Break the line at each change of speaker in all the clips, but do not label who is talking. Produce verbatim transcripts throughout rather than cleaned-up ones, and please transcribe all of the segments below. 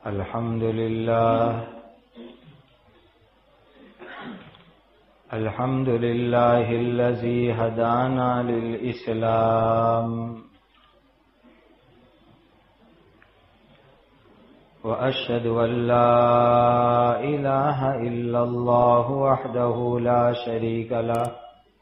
الحمد لله الحمد لله الذي هدانا للإسلام وأشهد أن لا إله إلا الله وحده لا شريك له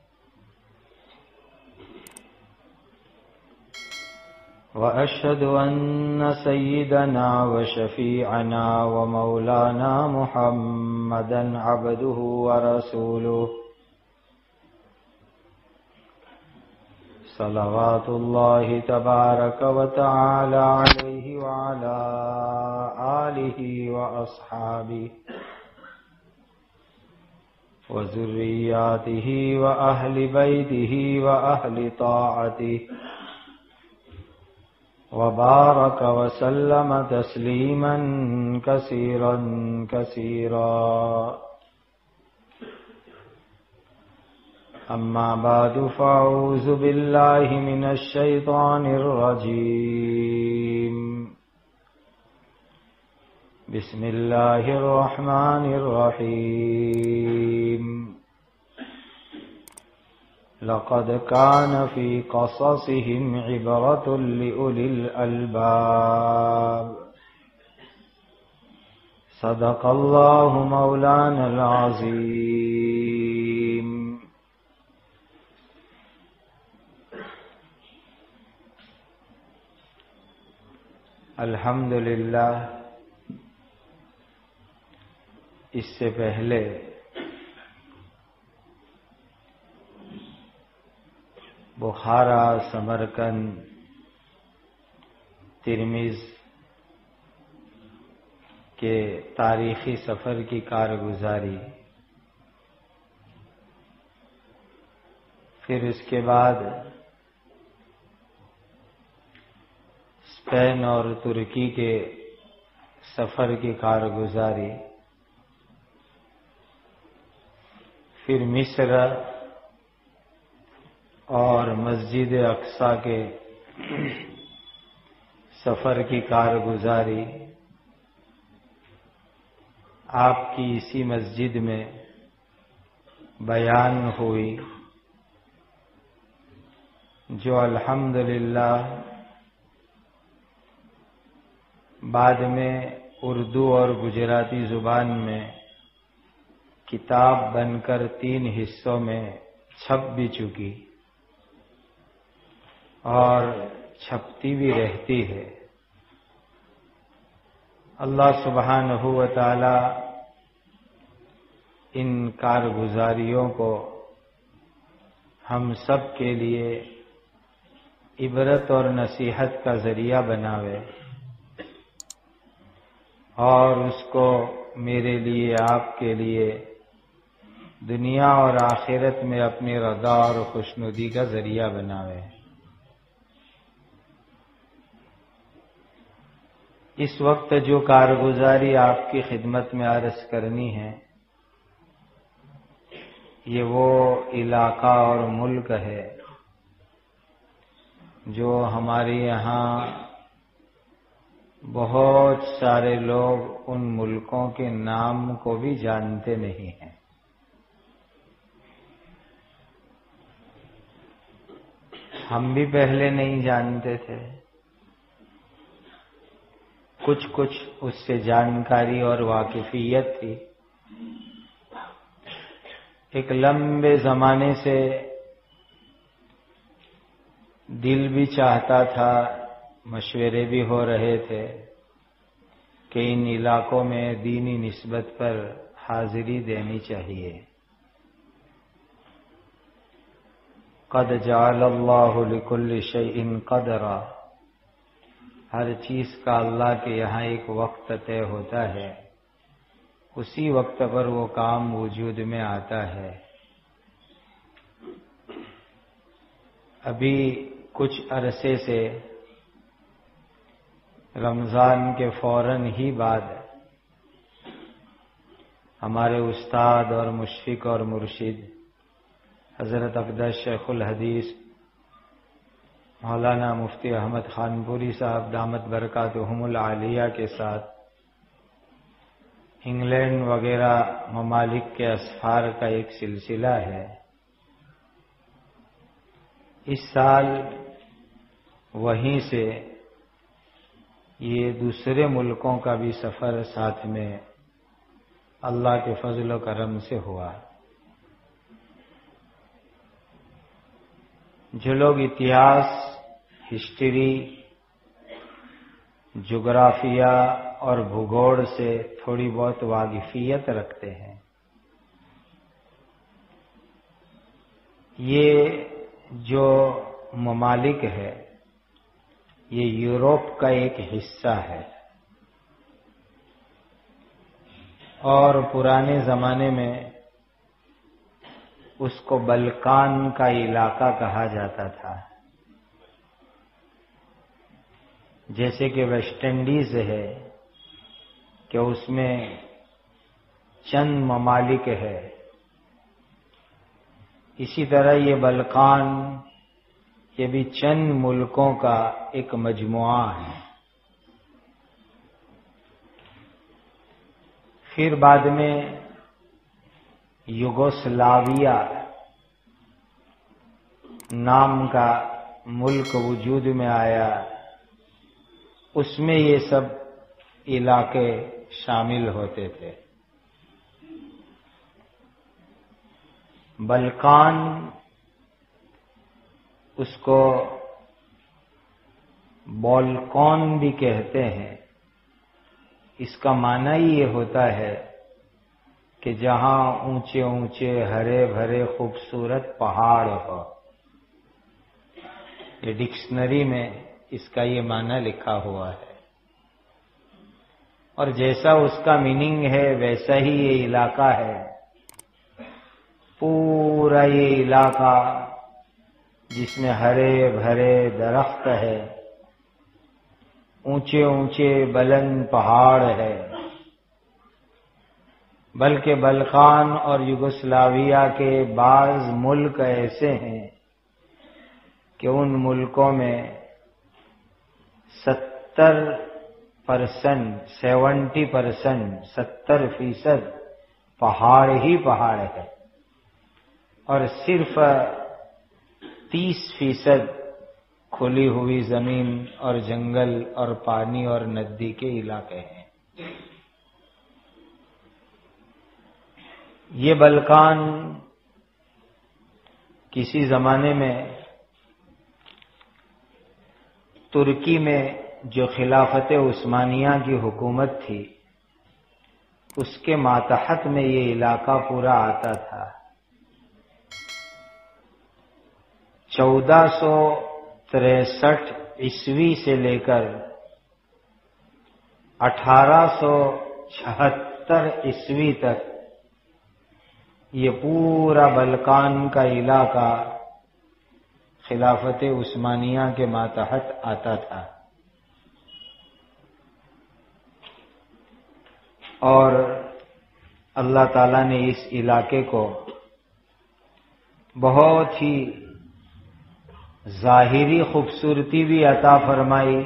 وأشهد أن سيدنا وشفيعنا ومولانا محمدا عبده ورسوله صلوات الله تبارك وتعالى عليه وعلى آله وأصحابه وذرياته وأهل بيته وأهل طاعته وبارك وسلم تسليما كثيرا كثيرا أما بعد فأعوذ بالله من الشيطان الرجيم بسم الله الرحمن الرحيم لقد كان في قصصهم عبرة لأولي الألباب صدق الله مولانا العظيم الحمد للہ اس سے پہلے بخارا، سمرقند، ترمذ کے تاریخی سفر کی کارگزاری، پھر اس کے بعد اسپین اور ترکی کے سفر کی کارگزاری، پھر مصر اور مسجد اقصی کے سفر کی کارگزاری آپ کی اسی مسجد میں بیان ہوئی، جو الحمدللہ بعد میں اردو اور گجراتی زبان میں کتاب بن کر تین حصوں میں چھپ بھی چکی اور چھپتی بھی رہتی ہے۔ اللہ سبحانہ و تعالی ان کارگزاریوں کو ہم سب کے لیے عبرت اور نصیحت کا ذریعہ بناوے، اور اس کو میرے لیے، آپ کے لیے دنیا اور آخرت میں اپنی رضا اور خوشنودی کا ذریعہ بناوے۔ اس وقت جو کارگزاری آپ کی خدمت میں عرض کرنی ہے، یہ وہ علاقہ اور ملک ہے جو ہمارے یہاں بہت سارے لوگ ان ملکوں کے نام کو بھی جانتے نہیں ہیں۔ ہم بھی پہلے نہیں جانتے تھے، کچھ کچھ اس سے جانکاری اور واقفیت تھی۔ ایک لمبے زمانے سے دل بھی چاہتا تھا، مشورے بھی ہو رہے تھے کہ ان علاقوں میں دینی نسبت پر حاضری دینی چاہیے۔ قد جعل اللہ لکل شیء قدرا، ہر چیز کا اللہ کے یہاں ایک وقت طے ہوتا ہے، اسی وقت پر وہ کام وجود میں آتا ہے۔ ابھی کچھ عرصے سے رمضان کے فوراً ہی بعد ہمارے استاد اور مشفق اور مرشد حضرت اقدس شیخ الحدیث مولانا مفتی احمد خان پوری صاحب دامت برکاتہم العالیہ کے ساتھ انگلینڈ وغیرہ ممالک کے اسفار کا ایک سلسلہ ہے۔ اس سال وہیں سے یہ دوسرے ملکوں کا بھی سفر ساتھ میں اللہ کے فضل و کرم سے ہوا۔ جو لوگ اتہاس، ہسٹری، جغرافیہ اور بھگوڑ سے تھوڑی بہت واقفیت رکھتے ہیں، یہ جو ممالک ہے یہ یورپ کا ایک حصہ ہے، اور پرانے زمانے میں اس کو بلکان کا علاقہ کہا جاتا تھا۔ جیسے کہ ویسٹ انڈیز ہے کہ اس میں چند ممالک ہے، اسی طرح یہ بلکان یہ بھی چند ملکوں کا ایک مجموعہ ہے۔ پھر بعد میں یوگوسلاویہ نام کا ملک وجود میں آیا، اس میں یہ سب علاقے شامل ہوتے تھے۔ بلکان اس کو بالکان بھی کہتے ہیں۔ اس کا معنی ہی یہ ہوتا ہے کہ جہاں اونچے اونچے ہرے بھرے خوبصورت پہاڑ ہو۔ یہ ڈکشنری میں اس کا یہ معنی لکھا ہوا ہے، اور جیسا اس کا میننگ ہے ویسا ہی یہ علاقہ ہے۔ پورا یہ علاقہ جس میں ہرے بھرے درخت ہے، اونچے اونچے بلند پہاڑ ہے، بلکہ بلکان اور یوگوسلاویہ کے بعض ملک ایسے ہیں کہ ان ملکوں میں ستر پرسنٹ سیونٹی پرسنٹ ستر فیصد پہاڑ ہی پہاڑ ہے، اور صرف تیس فیصد کھلی ہوئی زمین اور جنگل اور پانی اور ندی کے علاقے ہیں۔ یہ بلکان کسی زمانے میں ترکی میں جو خلافت عثمانیہ کی حکومت تھی اس کے ماتحت میں یہ علاقہ پورا آتا تھا۔ چودہ سو تریسٹھ عیسوی سے لے کر اٹھارہ سو چھہتر عیسوی تک یہ پورا بلکان کا علاقہ خلافت عثمانیہ کے ماتحت آتا تھا، اور اللہ تعالیٰ نے اس علاقے کو بہت ہی ظاہری خوبصورتی بھی عطا فرمائی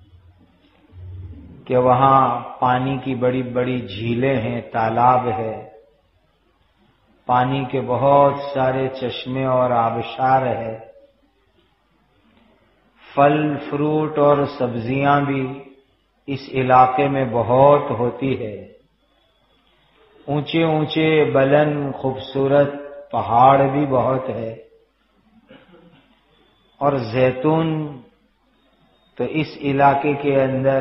کہ وہاں پانی کی بڑی بڑی جھیلیں ہیں، تالاب ہے، پانی کے بہت سارے چشمے اور آبشار ہے، پھل فروٹ اور سبزیاں بھی اس علاقے میں بہت ہوتی ہے، اونچے اونچے بلند خوبصورت پہاڑ بھی بہت ہے، اور زیتون تو اس علاقے کے اندر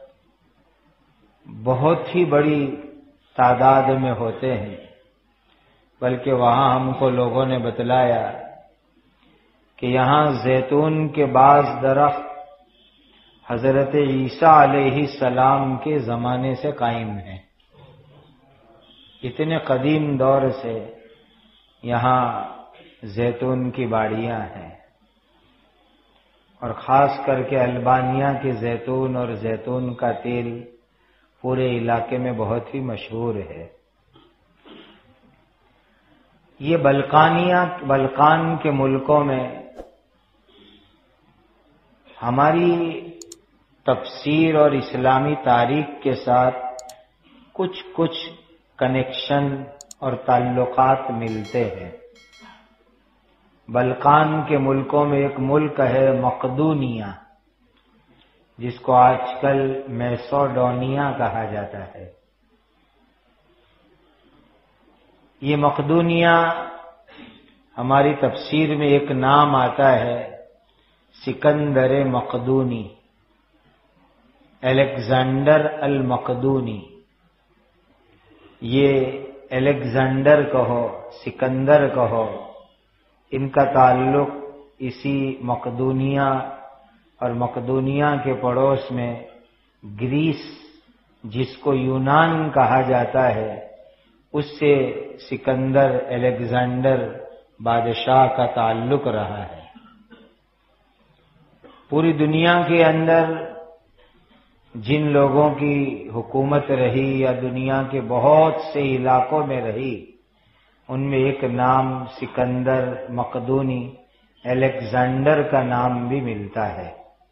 بہت ہی بڑی تعداد میں ہوتے ہیں، بلکہ وہاں ہم کو لوگوں نے بتلایا کہ یہاں زیتون کے بعض درخت حضرت عیسیٰ علیہ السلام کے زمانے سے قائم ہیں۔ اتنے قدیم دور سے یہاں زیتون کی باڑیاں ہیں، اور خاص کر کے البانیہ کے زیتون اور زیتون کا تیل پورے علاقے میں بہت ہی مشہور ہے۔ یہ بلکانیہ بلکان کے ملکوں میں ہماری تفسیر اور اسلامی تاریخ کے ساتھ کچھ کچھ کنیکشن اور تعلقات ملتے ہیں۔ بلقان کے ملکوں میں ایک ملک ہے مقدونیہ، جس کو آج کل میسوڈونیا کہا جاتا ہے۔ یہ مقدونیہ ہماری تفسیر میں ایک نام آتا ہے سکندر مقدونی، الیگزینڈر المقدونی۔ یہ الیگزینڈر کہو، سکندر کہو، ان کا تعلق اسی مقدونیہ اور مقدونیہ کے پڑوس میں گریس، جس کو یونان کہا جاتا ہے، اس سے سکندر الیگزینڈر بادشاہ کا تعلق رہا ہے۔ پوری دنیا کے اندر جن لوگوں کی حکومت رہی یا دنیا کے بہت سے علاقوں میں رہی، ان میں ایک نام سکندر مقدونی الیگزینڈر کا نام بھی ملتا ہے۔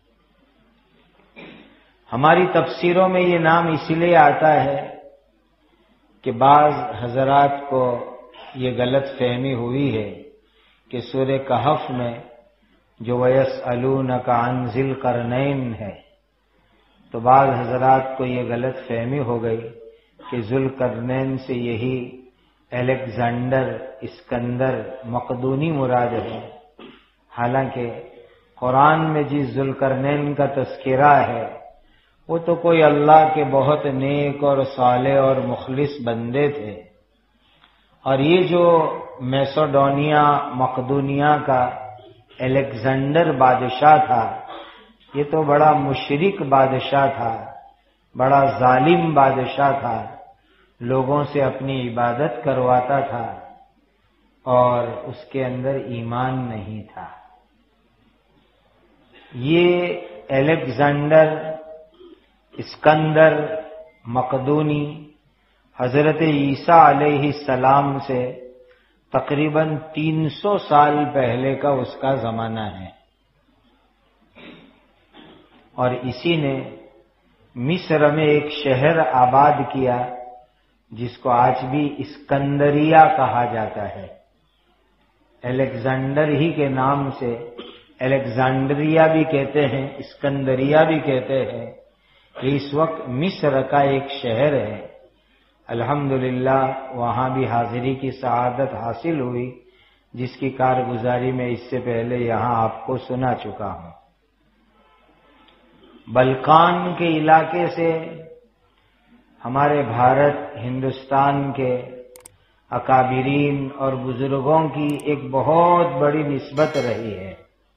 ہماری تفسیروں میں یہ نام اس لیے آتا ہے کہ بعض حضرات کو یہ غلط فہمی ہوئی ہے کہ سورہ کہف میں جو وَيَسْأَلُونَكَ عَنْ ذِي الْقَرْنَيْنِ ہے، تو بعض حضرات کو یہ غلط فہمی ہو گئی کہ ذو القرنین سے یہی الیگزینڈر اسکندر مقدونی مراد ہے۔ حالانکہ قرآن میں جس ذو القرنین کا تذکرہ ہے وہ تو کوئی اللہ کے بہت نیک اور صالح اور مخلص بندے تھے، اور یہ جو میسوڈونیا مقدونیہ کا الیگزینڈر بادشاہ تھا، یہ تو بڑا مشرک بادشاہ تھا، بڑا ظالم بادشاہ تھا، لوگوں سے اپنی عبادت کرواتا تھا اور اس کے اندر ایمان نہیں تھا۔ یہ الیگزینڈر اسکندر مقدونی حضرت عیسیٰ علیہ السلام سے تقریباً تین سو سال پہلے کا اس کا زمانہ ہے، اور اسی نے مصر میں ایک شہر آباد کیا جس کو آج بھی اسکندریہ کہا جاتا ہے۔ الیگزینڈر ہی کے نام سے الیگزینڈریہ بھی کہتے ہیں، اسکندریہ بھی کہتے ہیں۔ یہ اس وقت مصر کا ایک شہر ہے۔ الحمدللہ وہاں بھی حاضری کی سعادت حاصل ہوئی، جس کی کارگزاری میں اس سے پہلے یہاں آپ کو سنا چکا ہوں۔ بلقان کے علاقے سے ہمارے بھارت ہندوستان کے اکابرین اور بزرگوں کی ایک بہت بڑی نسبت رہی ہے۔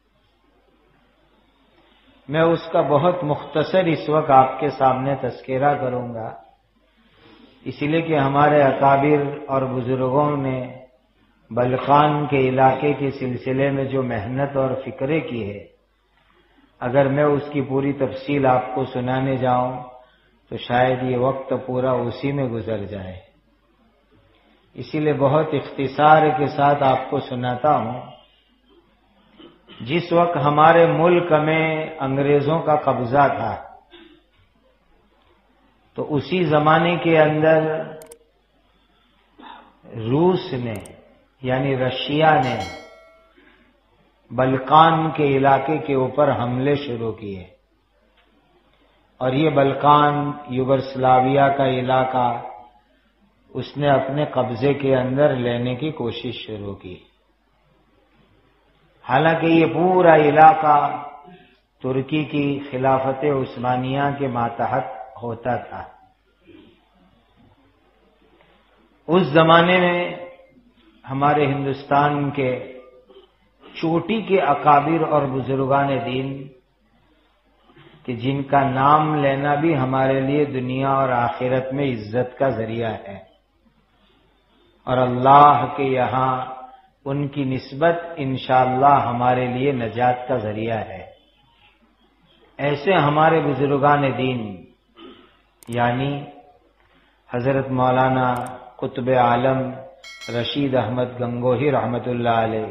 میں اس کا بہت مختصر اس وقت آپ کے سامنے تذکرہ کروں گا، اس لیے کہ ہمارے اکابر اور بزرگوں نے بلقان کے علاقے کے سلسلے میں جو محنت اور فکریں کی ہے، اگر میں اس کی پوری تفصیل آپ کو سنانے جاؤں تو شاید یہ وقت پورا اسی میں گزر جائے، اسی لیے بہت اختصار کے ساتھ آپ کو سناتا ہوں۔ جس وقت ہمارے ملک میں انگریزوں کا قبضہ تھا، تو اسی زمانے کے اندر روس نے یعنی رشیا نے بلقان کے علاقے کے اوپر حملے شروع کیے، اور یہ بلقان یوگوسلاویا کا علاقہ اس نے اپنے قبضے کے اندر لینے کی کوشش شروع کی۔ حالانکہ یہ پورا علاقہ ترکی کی خلافت عثمانیہ کے ماتحت ہوتا تھا۔ اس زمانے میں ہمارے ہندوستان کے چوٹی کے اکابر اور بزرگان دین کہ جن کا نام لینا بھی ہمارے لیے دنیا اور آخرت میں عزت کا ذریعہ ہے، اور اللہ کے یہاں ان کی نسبت انشاءاللہ ہمارے لیے نجات کا ذریعہ ہے۔ ایسے ہمارے بزرگان دین یعنی حضرت مولانا قطب عالم رشید احمد گنگوہی رحمت اللہ علیہ،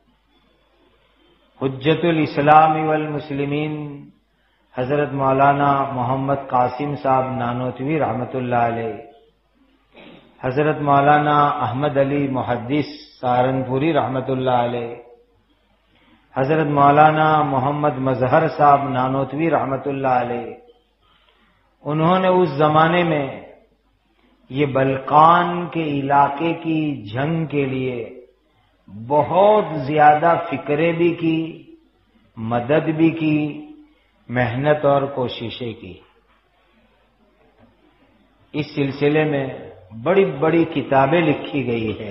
حجت الاسلام والمسلمین حضرت مولانا محمد قاسم صاحب نانوتوی رحمت اللہ علیہ، حضرت مولانا احمد علی محدث سہارنپوری رحمت اللہ علیہ، حضرت مولانا محمد مظہر صاحب نانوتوی رحمت اللہ علیہ، انہوں نے اس زمانے میں یہ بلقان کے علاقے کی جنگ کے لیے بہت زیادہ فکریں بھی کی، مدد بھی کی، محنت اور کوششیں کی۔ اس سلسلے میں بڑی بڑی کتابیں لکھی گئی ہے،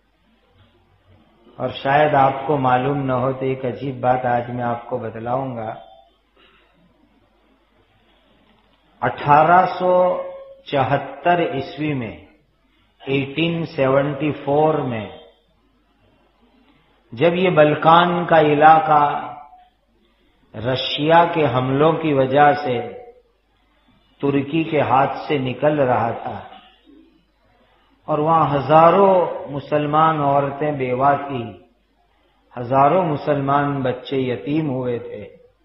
اور شاید آپ کو معلوم نہ ہو تو ایک عجیب بات آج میں آپ کو بتلاؤں گا۔ اٹھارہ سو چوہتر عیسوی میں ایٹین سیونٹی فور میں جب یہ بلقان کا علاقہ رشیا کے حملوں کی وجہ سے ترکی کے ہاتھ سے نکل رہا تھا اور وہاں ہزاروں مسلمان عورتیں بیوہ تھی، ہزاروں مسلمان بچے یتیم ہوئے تھے،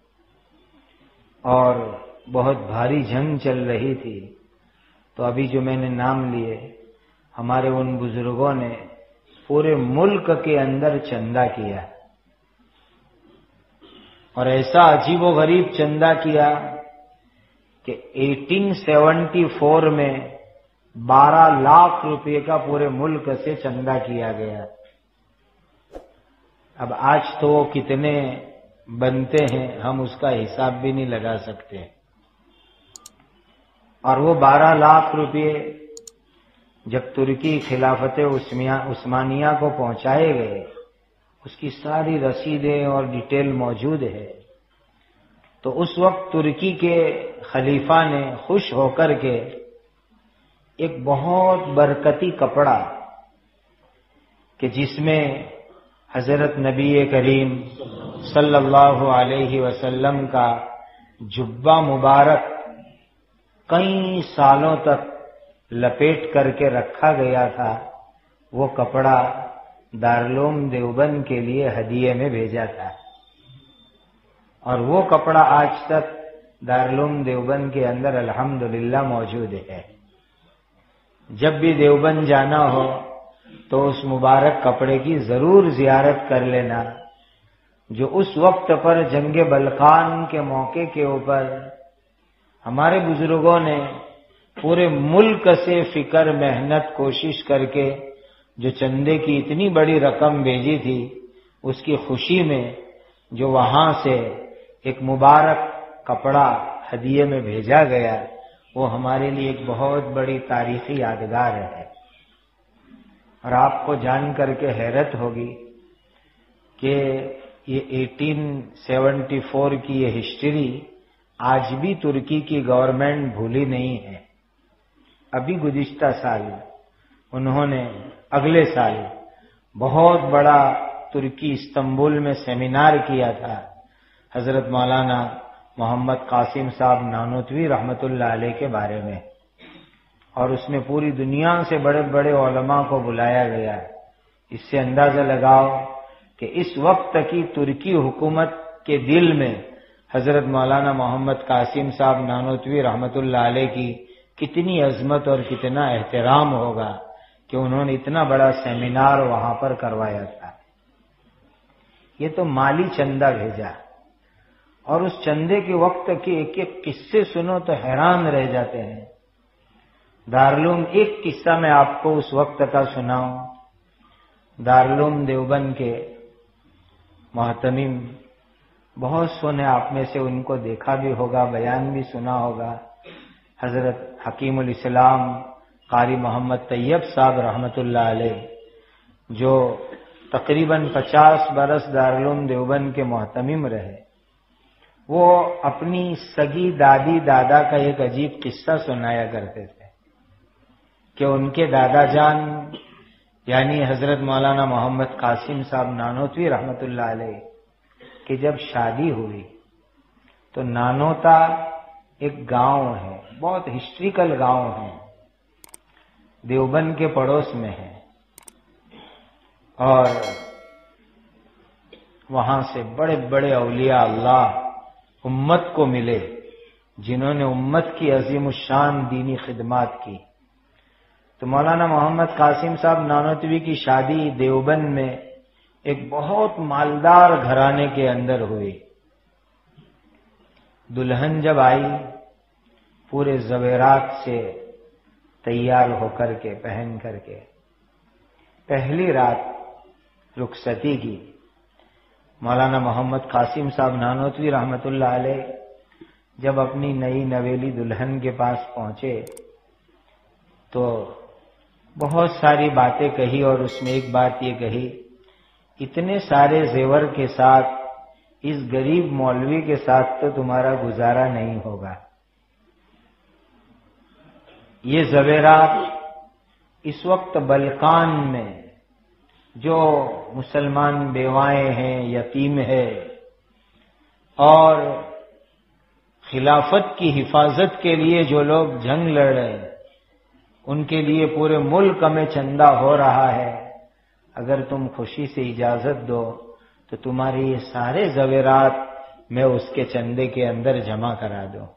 اور بہت بھاری جنگ چل رہی تھی، تو ابھی جو میں نے نام لیے ہمارے ان بزرگوں نے پورے ملک کے اندر چندہ کیا، اور ایسا عجیب و غریب چندہ کیا کہ ایٹین سیونٹی فور میں بارہ لاکھ روپے کا پورے ملک سے چندہ کیا گیا۔ اب آج تو وہ کتنے بنتے ہیں ہم اس کا حساب بھی نہیں لگا سکتے، اور وہ بارہ لاکھ روپے جب ترکی خلافت عثمانیہ کو پہنچائے گئے، اس کی ساری رسیدیں اور ڈیٹیل موجود ہے، تو اس وقت ترکی کے خلیفہ نے خوش ہو کر کے ایک بہت برکتی کپڑا کہ جس میں حضرت نبی کریم صلی اللہ علیہ وسلم کا جبہ مبارک کئی سالوں تک لپیٹ کر کے رکھا گیا تھا، وہ کپڑا دارالعلوم دیوبند کے لیے ہدیے میں بھیجا تھا، اور وہ کپڑا آج تک دارالعلوم دیوبند کے اندر الحمدللہ موجود ہے۔ جب بھی دیوبند جانا ہو تو اس مبارک کپڑے کی ضرور زیارت کر لینا، جو اس وقت پر جنگ بلقان کے موقع کے اوپر ہمارے بزرگوں نے پورے ملک سے فکر، محنت، کوشش کر کے جو چندے کی اتنی بڑی رقم بھیجی تھی، اس کی خوشی میں جو وہاں سے ایک مبارک کپڑا ہدیے میں بھیجا گیا، وہ ہمارے لیے ایک بہت بڑی تاریخی یادگار ہے۔ اور آپ کو جان کر کے حیرت ہوگی کہ یہ ایٹین سیونٹی فور کی یہ ہسٹری آج بھی ترکی کی گورنمنٹ بھولی نہیں ہے۔ ابھی گزشتہ سال انہوں نے اگلے سال بہت بڑا ترکی استنبول میں سیمینار کیا تھا حضرت مولانا محمد قاسم صاحب نانوتوی رحمت اللہ علیہ کے بارے میں، اور اس میں پوری دنیا سے بڑے بڑے علماء کو بلایا گیا۔ اس سے اندازہ لگاؤ کہ اس وقت کی ترکی حکومت کے دل میں حضرت مولانا محمد قاسم صاحب نانوتوی رحمت اللہ علیہ کی کتنی عظمت اور کتنا احترام ہوگا کہ انہوں نے اتنا بڑا سیمینار وہاں پر کروایا تھا۔ یہ تو مالی چندہ بھیجا، اور اس چندے کے وقت کے ایک ایک قصے سنو تو حیران رہ جاتے ہیں۔ دارالعلوم ایک قصہ میں آپ کو اس وقت کا سناؤں۔ دارالعلوم دیوبند کے محتمم، بہت سونے آپ میں سے ان کو دیکھا بھی ہوگا، بیان بھی سنا ہوگا، حضرت حکیم الاسلام قاری محمد طیب صاحب رحمت اللہ علیہ، جو تقریباً پچاس برس دارالعلوم دیوبند کے محتمم رہے، وہ اپنی سگی دادی دادا کا ایک عجیب قصہ سنایا کرتے تھے کہ ان کے دادا جان یعنی حضرت مولانا محمد قاسم صاحب نانوتوی رحمت اللہ علیہ کہ جب شادی ہوئی تو نانوتا ایک گاؤں ہے، بہت ہسٹریکل گاؤں ہے، دیوبند کے پڑوس میں ہے، اور وہاں سے بڑے بڑے اولیاء اللہ امت کو ملے جنہوں نے امت کی عظیم الشان دینی خدمات کی۔ تو مولانا محمد قاسم صاحب نانوتوی کی شادی دیوبند میں ایک بہت مالدار گھرانے کے اندر ہوئی۔ دلہن جب آئی پورے زیورات سے تیار ہو کر کے پہن کر کے، پہلی رات رخصتی کی، مولانا محمد قاسم صاحب نانوتوی رحمت اللہ علیہ جب اپنی نئی نویلی دلہن کے پاس پہنچے تو بہت ساری باتیں کہی، اور اس میں ایک بات یہ کہی، اتنے سارے زیور کے ساتھ اس غریب مولوی کے ساتھ تو تمہارا گزارا نہیں ہوگا۔ یہ زیورات اس وقت بلقان میں جو مسلمان بیوائیں ہیں، یتیم ہے، اور خلافت کی حفاظت کے لیے جو لوگ جنگ لڑ رہے ہیں، ان کے لیے پورے ملک میں چندہ ہو رہا ہے، اگر تم خوشی سے اجازت دو تو تمہارے یہ سارے زیورات میں اس کے چندے کے اندر جمع کرا دوں۔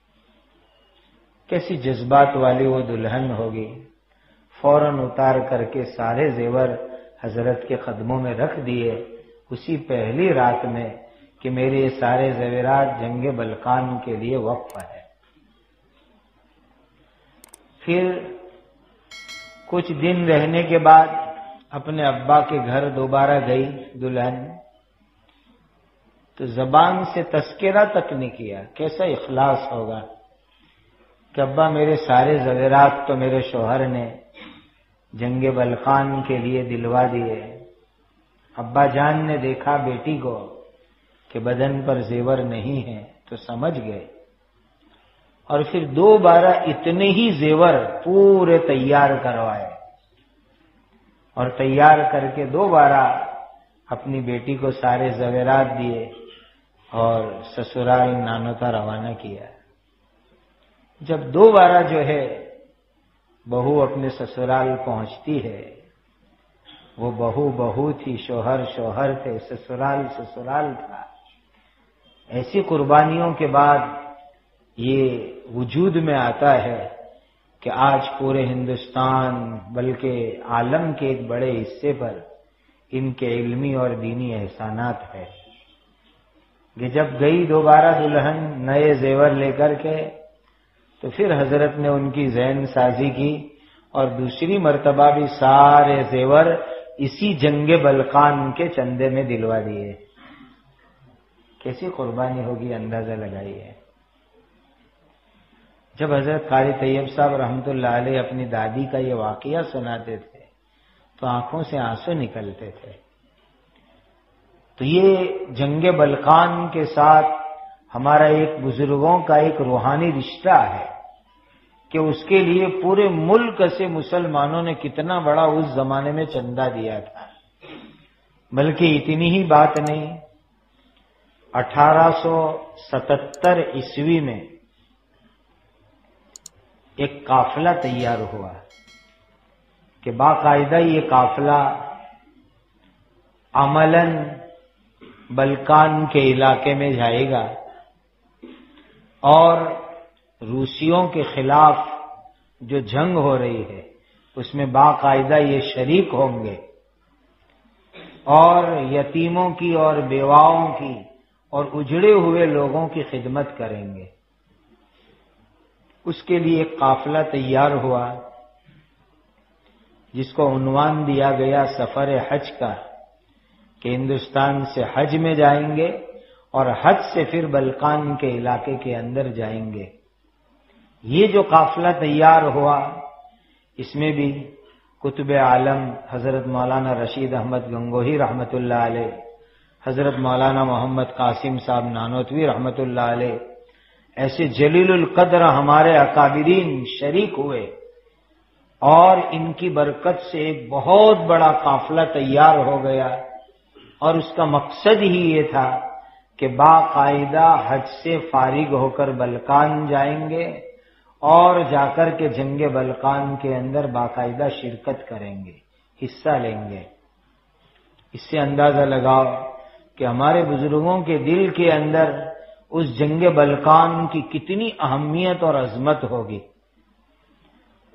کیسی جذبات والی وہ دلہن ہوگی، فوراً اتار کر کے سارے زیور حضرت کے قدموں میں رکھ دیے اسی پہلی رات میں کہ میرے یہ سارے زیورات جنگ بلقان کے لیے وقف ہے۔ پھر کچھ دن رہنے کے بعد اپنے ابا کے گھر دوبارہ گئی دلہن، تو زبان سے تذکرہ تک نہیں کیا۔ کیسا اخلاص ہوگا کہ ابا میرے سارے زیورات تو میرے شوہر نے جنگ بلقان کے لیے دلوا دیے۔ ابا جان نے دیکھا بیٹی کو کہ بدن پر زیور نہیں ہے تو سمجھ گئے، اور پھر دوبارہ اتنے ہی زیور پورے تیار کروائے، اور تیار کر کے دوبارہ اپنی بیٹی کو سارے زیورات دیے اور سسرال نانوتا روانہ کیا۔ جب دوبارہ جو ہے بہو اپنے سسرال پہنچتی ہے، وہ بہو بہو تھی، شوہر شوہر تھے، سسرال سسرال تھا۔ ایسی قربانیوں کے بعد یہ وجود میں آتا ہے کہ آج پورے ہندوستان بلکہ عالم کے ایک بڑے حصے پر ان کے علمی اور دینی احسانات ہے کہ جب گئی دوبارہ دلہن نئے زیور لے کر کے، تو پھر حضرت نے ان کی ذہن سازی کی اور دوسری مرتبہ بھی سارے زیور اسی جنگ بلقان کے چندے میں دلوا دیے۔ کیسی قربانی ہوگی اندازہ لگائیے۔ جب حضرت قاری طیب صاحب رحمت اللہ علیہ اپنی دادی کا یہ واقعہ سناتے تھے تو آنکھوں سے آنسو نکلتے تھے۔ تو یہ جنگ بلقان کے ساتھ ہمارا ایک بزرگوں کا ایک روحانی رشتہ ہے کہ اس کے لیے پورے ملک سے مسلمانوں نے کتنا بڑا اس زمانے میں چندہ دیا تھا۔ بلکہ اتنی ہی بات نہیں، اٹھارہ سو ستتر عیسوی میں ایک قافلہ تیار ہوا کہ باقاعدہ یہ قافلہ عملاً بلقان کے علاقے میں جائے گا اور روسیوں کے خلاف جو جنگ ہو رہی ہے اس میں باقاعدہ یہ شریک ہوں گے، اور یتیموں کی اور بیواؤں کی اور اجڑے ہوئے لوگوں کی خدمت کریں گے۔ اس کے لیے ایک قافلہ تیار ہوا جس کو عنوان دیا گیا سفر حج کا، کہ ہندوستان سے حج میں جائیں گے اور حج سے پھر بلقان کے علاقے کے اندر جائیں گے۔ یہ جو قافلہ تیار ہوا اس میں بھی قطب عالم حضرت مولانا رشید احمد گنگوہی رحمت اللہ علیہ، حضرت مولانا محمد قاسم صاحب نانوتوی رحمت اللہ علیہ، ایسے جلیل القدر ہمارے اکابرین شریک ہوئے، اور ان کی برکت سے ایک بہت بڑا قافلہ تیار ہو گیا، اور اس کا مقصد ہی یہ تھا کہ باقاعدہ حج سے فارغ ہو کر بلقان جائیں گے اور جا کر کے جنگ بلقان کے اندر باقاعدہ شرکت کریں گے، حصہ لیں گے۔ اس سے اندازہ لگاؤ کہ ہمارے بزرگوں کے دل کے اندر اس جنگ بلقان کی کتنی اہمیت اور عظمت ہوگی۔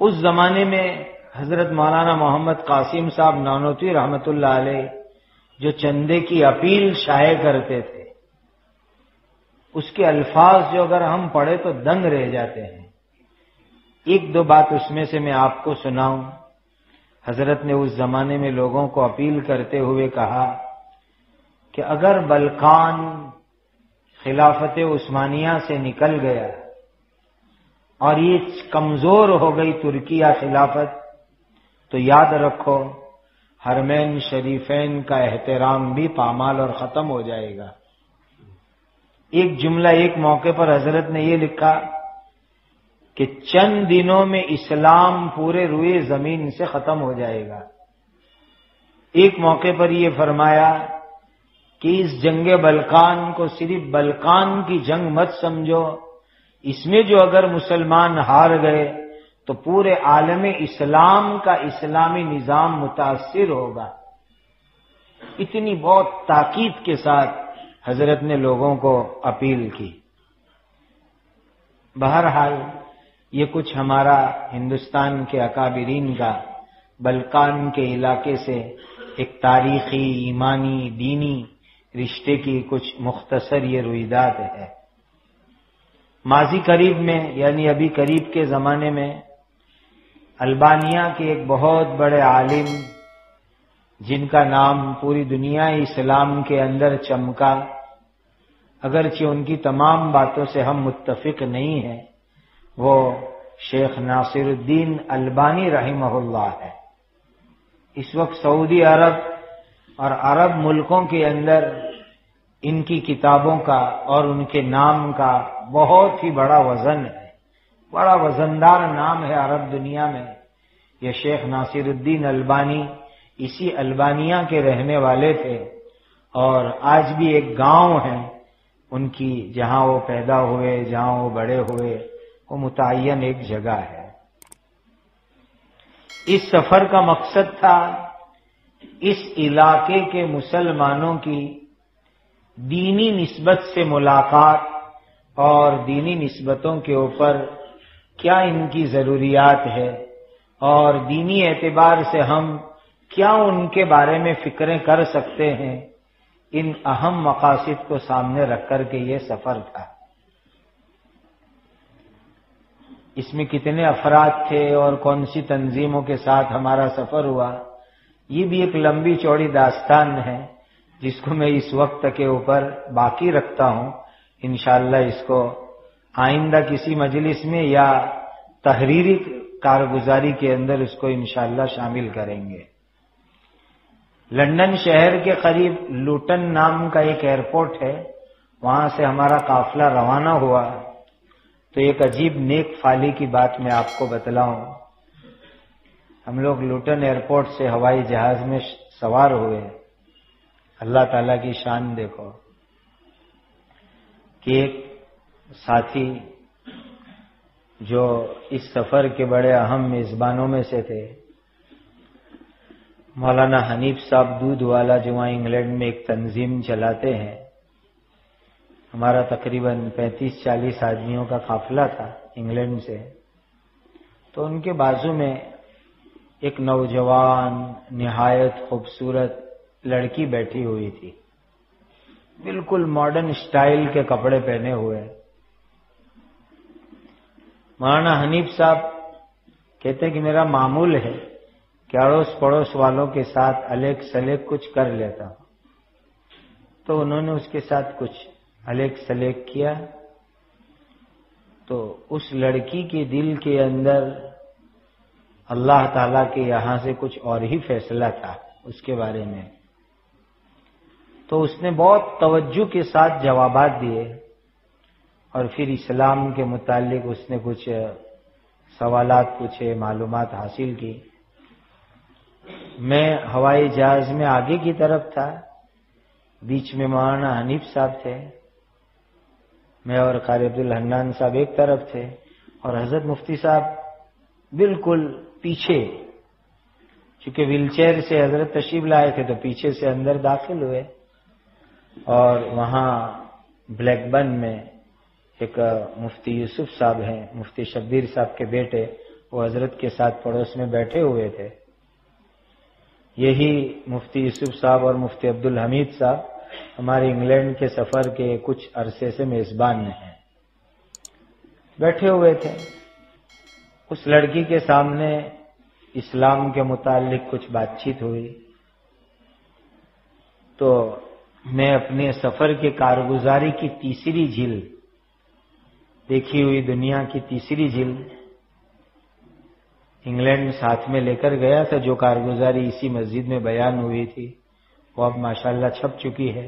اس زمانے میں حضرت مولانا محمد قاسم صاحب نانوتوی رحمت اللہ علیہ جو چندے کی اپیل شائع کرتے تھے، اس کے الفاظ جو اگر ہم پڑھے تو دنگ رہ جاتے ہیں۔ ایک دو بات اس میں سے میں آپ کو سناؤں۔ حضرت نے اس زمانے میں لوگوں کو اپیل کرتے ہوئے کہا کہ اگر بلقان خلافت عثمانیہ سے نکل گیا اور یہ کمزور ہو گئی ترکیہ خلافت، تو یاد رکھو حرمین شریفین کا احترام بھی پامال اور ختم ہو جائے گا۔ ایک جملہ ایک موقع پر حضرت نے یہ لکھا کہ چند دنوں میں اسلام پورے روئے زمین سے ختم ہو جائے گا۔ ایک موقع پر یہ فرمایا کہ اس جنگ بلقان کو صرف بلقان کی جنگ مت سمجھو، اس میں جو اگر مسلمان ہار گئے تو پورے عالم اسلام کا اسلامی نظام متاثر ہوگا۔ اتنی بہت تاکید کے ساتھ حضرت نے لوگوں کو اپیل کی۔ بہرحال یہ کچھ ہمارا ہندوستان کے اکابرین کا بلقان کے علاقے سے ایک تاریخی، ایمانی، دینی رشتے کی کچھ مختصر یہ رویداد ہے۔ ماضی قریب میں یعنی ابھی قریب کے زمانے میں البانیہ کے ایک بہت بڑے عالم جن کا نام پوری دنیا اسلام کے اندر چمکا، اگرچہ ان کی تمام باتوں سے ہم متفق نہیں ہیں، وہ شیخ ناصر الدین البانی رحمہ اللہ ہے۔ اس وقت سعودی عرب اور عرب ملکوں کے اندر ان کی کتابوں کا اور ان کے نام کا بہت ہی بڑا وزن ہے، بڑا وزندار نام ہے عرب دنیا میں۔ یہ شیخ ناصر الدین البانی اسی البانیہ کے رہنے والے تھے، اور آج بھی ایک گاؤں ہے ان کی جہاں وہ پیدا ہوئے، جہاں وہ بڑے ہوئے، وہ متعین ایک جگہ ہے۔ اس سفر کا مقصد تھا اس علاقے کے مسلمانوں کی دینی نسبت سے ملاقات اور دینی نسبتوں کے اوپر کیا ان کی ضروریات ہے اور دینی اعتبار سے ہم کیا ان کے بارے میں فکریں کر سکتے ہیں، ان اہم مقاصد کو سامنے رکھ کر کے یہ سفر تھا۔ اس میں کتنے افراد تھے اور کون سی تنظیموں کے ساتھ ہمارا سفر ہوا، یہ بھی ایک لمبی چوڑی داستان ہے جس کو میں اس وقت کے اوپر باقی رکھتا ہوں۔ انشاءاللہ اس کو آئندہ کسی مجلس میں یا تحریری کارگزاری کے اندر اس کو انشاءاللہ شامل کریں گے۔ لندن شہر کے قریب لوٹن نام کا ایک ایئرپورٹ ہے، وہاں سے ہمارا قافلہ روانہ ہوا۔ تو ایک عجیب نیک فالی کی بات میں آپ کو بتلاؤں۔ ہم لوگ لوٹن ایئرپورٹ سے ہوائی جہاز میں سوار ہوئے۔ اللہ تعالیٰ کی شان دیکھو کہ ایک ساتھی جو اس سفر کے بڑے اہم میزبانوں میں سے تھے، مولانا حنیف صاحب دودھ والا، جو وہاں انگلینڈ میں ایک تنظیم چلاتے ہیں، ہمارا تقریباً پینتیس چالیس آدمیوں کا قافلہ تھا انگلینڈ سے۔ تو ان کے بازو میں ایک نوجوان نہایت خوبصورت لڑکی بیٹھی ہوئی تھی، بالکل ماڈرن سٹائل کے کپڑے پہنے ہوئے۔ مولانا حنیف صاحب کہتے ہیں کہ میرا معمول ہے کہ اڑوس پڑوس والوں کے ساتھ الیک سلیک کچھ کر لیتا ہوں۔ تو انہوں نے اس کے ساتھ کچھ الیک سلیک کیا، تو اس لڑکی کے دل کے اندر اللہ تعالیٰ کے یہاں سے کچھ اور ہی فیصلہ تھا اس کے بارے میں۔ تو اس نے بہت توجہ کے ساتھ جوابات دیے، اور پھر اسلام کے متعلق اس نے کچھ سوالات پوچھے، معلومات حاصل کی۔ میں ہوائی جہاز میں آگے کی طرف تھا، بیچ میں مولانا حنیف صاحب تھے، میں اور قاری عبدالحنان صاحب ایک طرف تھے، اور حضرت مفتی صاحب بالکل پیچھے، چونکہ ویل چیئر سے حضرت تشریف لائے تھے تو پیچھے سے اندر داخل ہوئے، اور وہاں بلیک بن میں ایک مفتی یوسف صاحب ہیں، مفتی شبیر صاحب کے بیٹے، وہ حضرت کے ساتھ پڑوس میں بیٹھے ہوئے تھے. یہی مفتی یوسف صاحب اور مفتی عبدالحمید صاحب ہمارے انگلینڈ کے سفر کے کچھ عرصے سے میزبان ہیں. بیٹھے ہوئے تھے. اس لڑکی کے سامنے اسلام کے متعلق کچھ بات چیت ہوئی تو میں اپنے سفر کے کارگزاری کی تیسری جلد، دیکھی ہوئی دنیا کی تیسری جلد انگلینڈ ساتھ میں لے کر گیا تھا، جو کارگزاری اسی مسجد میں بیان ہوئی تھی، وہ اب ماشاءاللہ چھپ چکی ہے.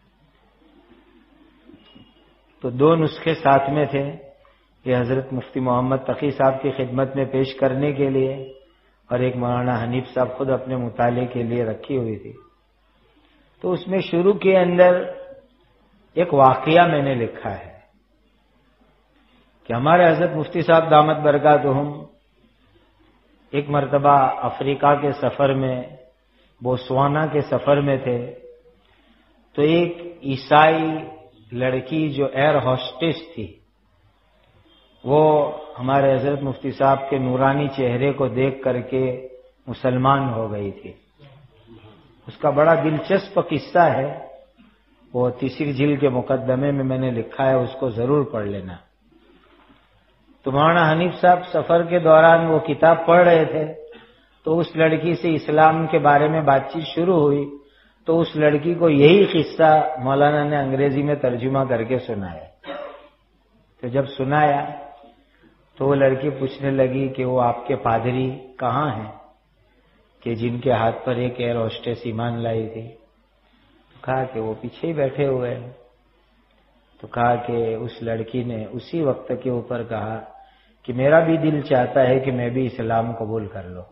تو دو نسخے ساتھ میں تھے، یہ حضرت مفتی محمد تقی صاحب کی خدمت میں پیش کرنے کے لیے، اور ایک مولانا حنیف صاحب خود اپنے مطالعے کے لیے رکھی ہوئی تھی. تو اس میں شروع کے اندر ایک واقعہ میں نے لکھا ہے کہ ہمارے حضرت مفتی صاحب دامت برکاتہم ایک مرتبہ افریقہ کے سفر میں، بوتسوانا کے سفر میں تھے، تو ایک عیسائی لڑکی جو ایئر ہوسٹس تھی، وہ ہمارے حضرت مفتی صاحب کے نورانی چہرے کو دیکھ کر کے مسلمان ہو گئی تھی. اس کا بڑا دلچسپ قصہ ہے، وہ تیسری جلد کے مقدمے میں میں نے لکھا ہے، اس کو ضرور پڑھ لینا. تو مولانا حنیف صاحب سفر کے دوران وہ کتاب پڑھ رہے تھے، تو اس لڑکی سے اسلام کے بارے میں بات چیت شروع ہوئی. تو اس لڑکی کو یہی قصہ مولانا نے انگریزی میں ترجمہ کر کے سنایا. تو جب سنایا تو وہ لڑکی پوچھنے لگی کہ وہ آپ کے پادری کہاں ہیں کہ جن کے ہاتھ پر ایک ایئر ہوسٹس ایمان لائی تھی؟ تو کہا کہ وہ پیچھے ہی بیٹھے ہوئے ہیں. تو کہا کہ اس لڑکی نے اسی وقت کے اوپر کہا کہ میرا بھی دل چاہتا ہے کہ میں بھی اسلام قبول کر لوں.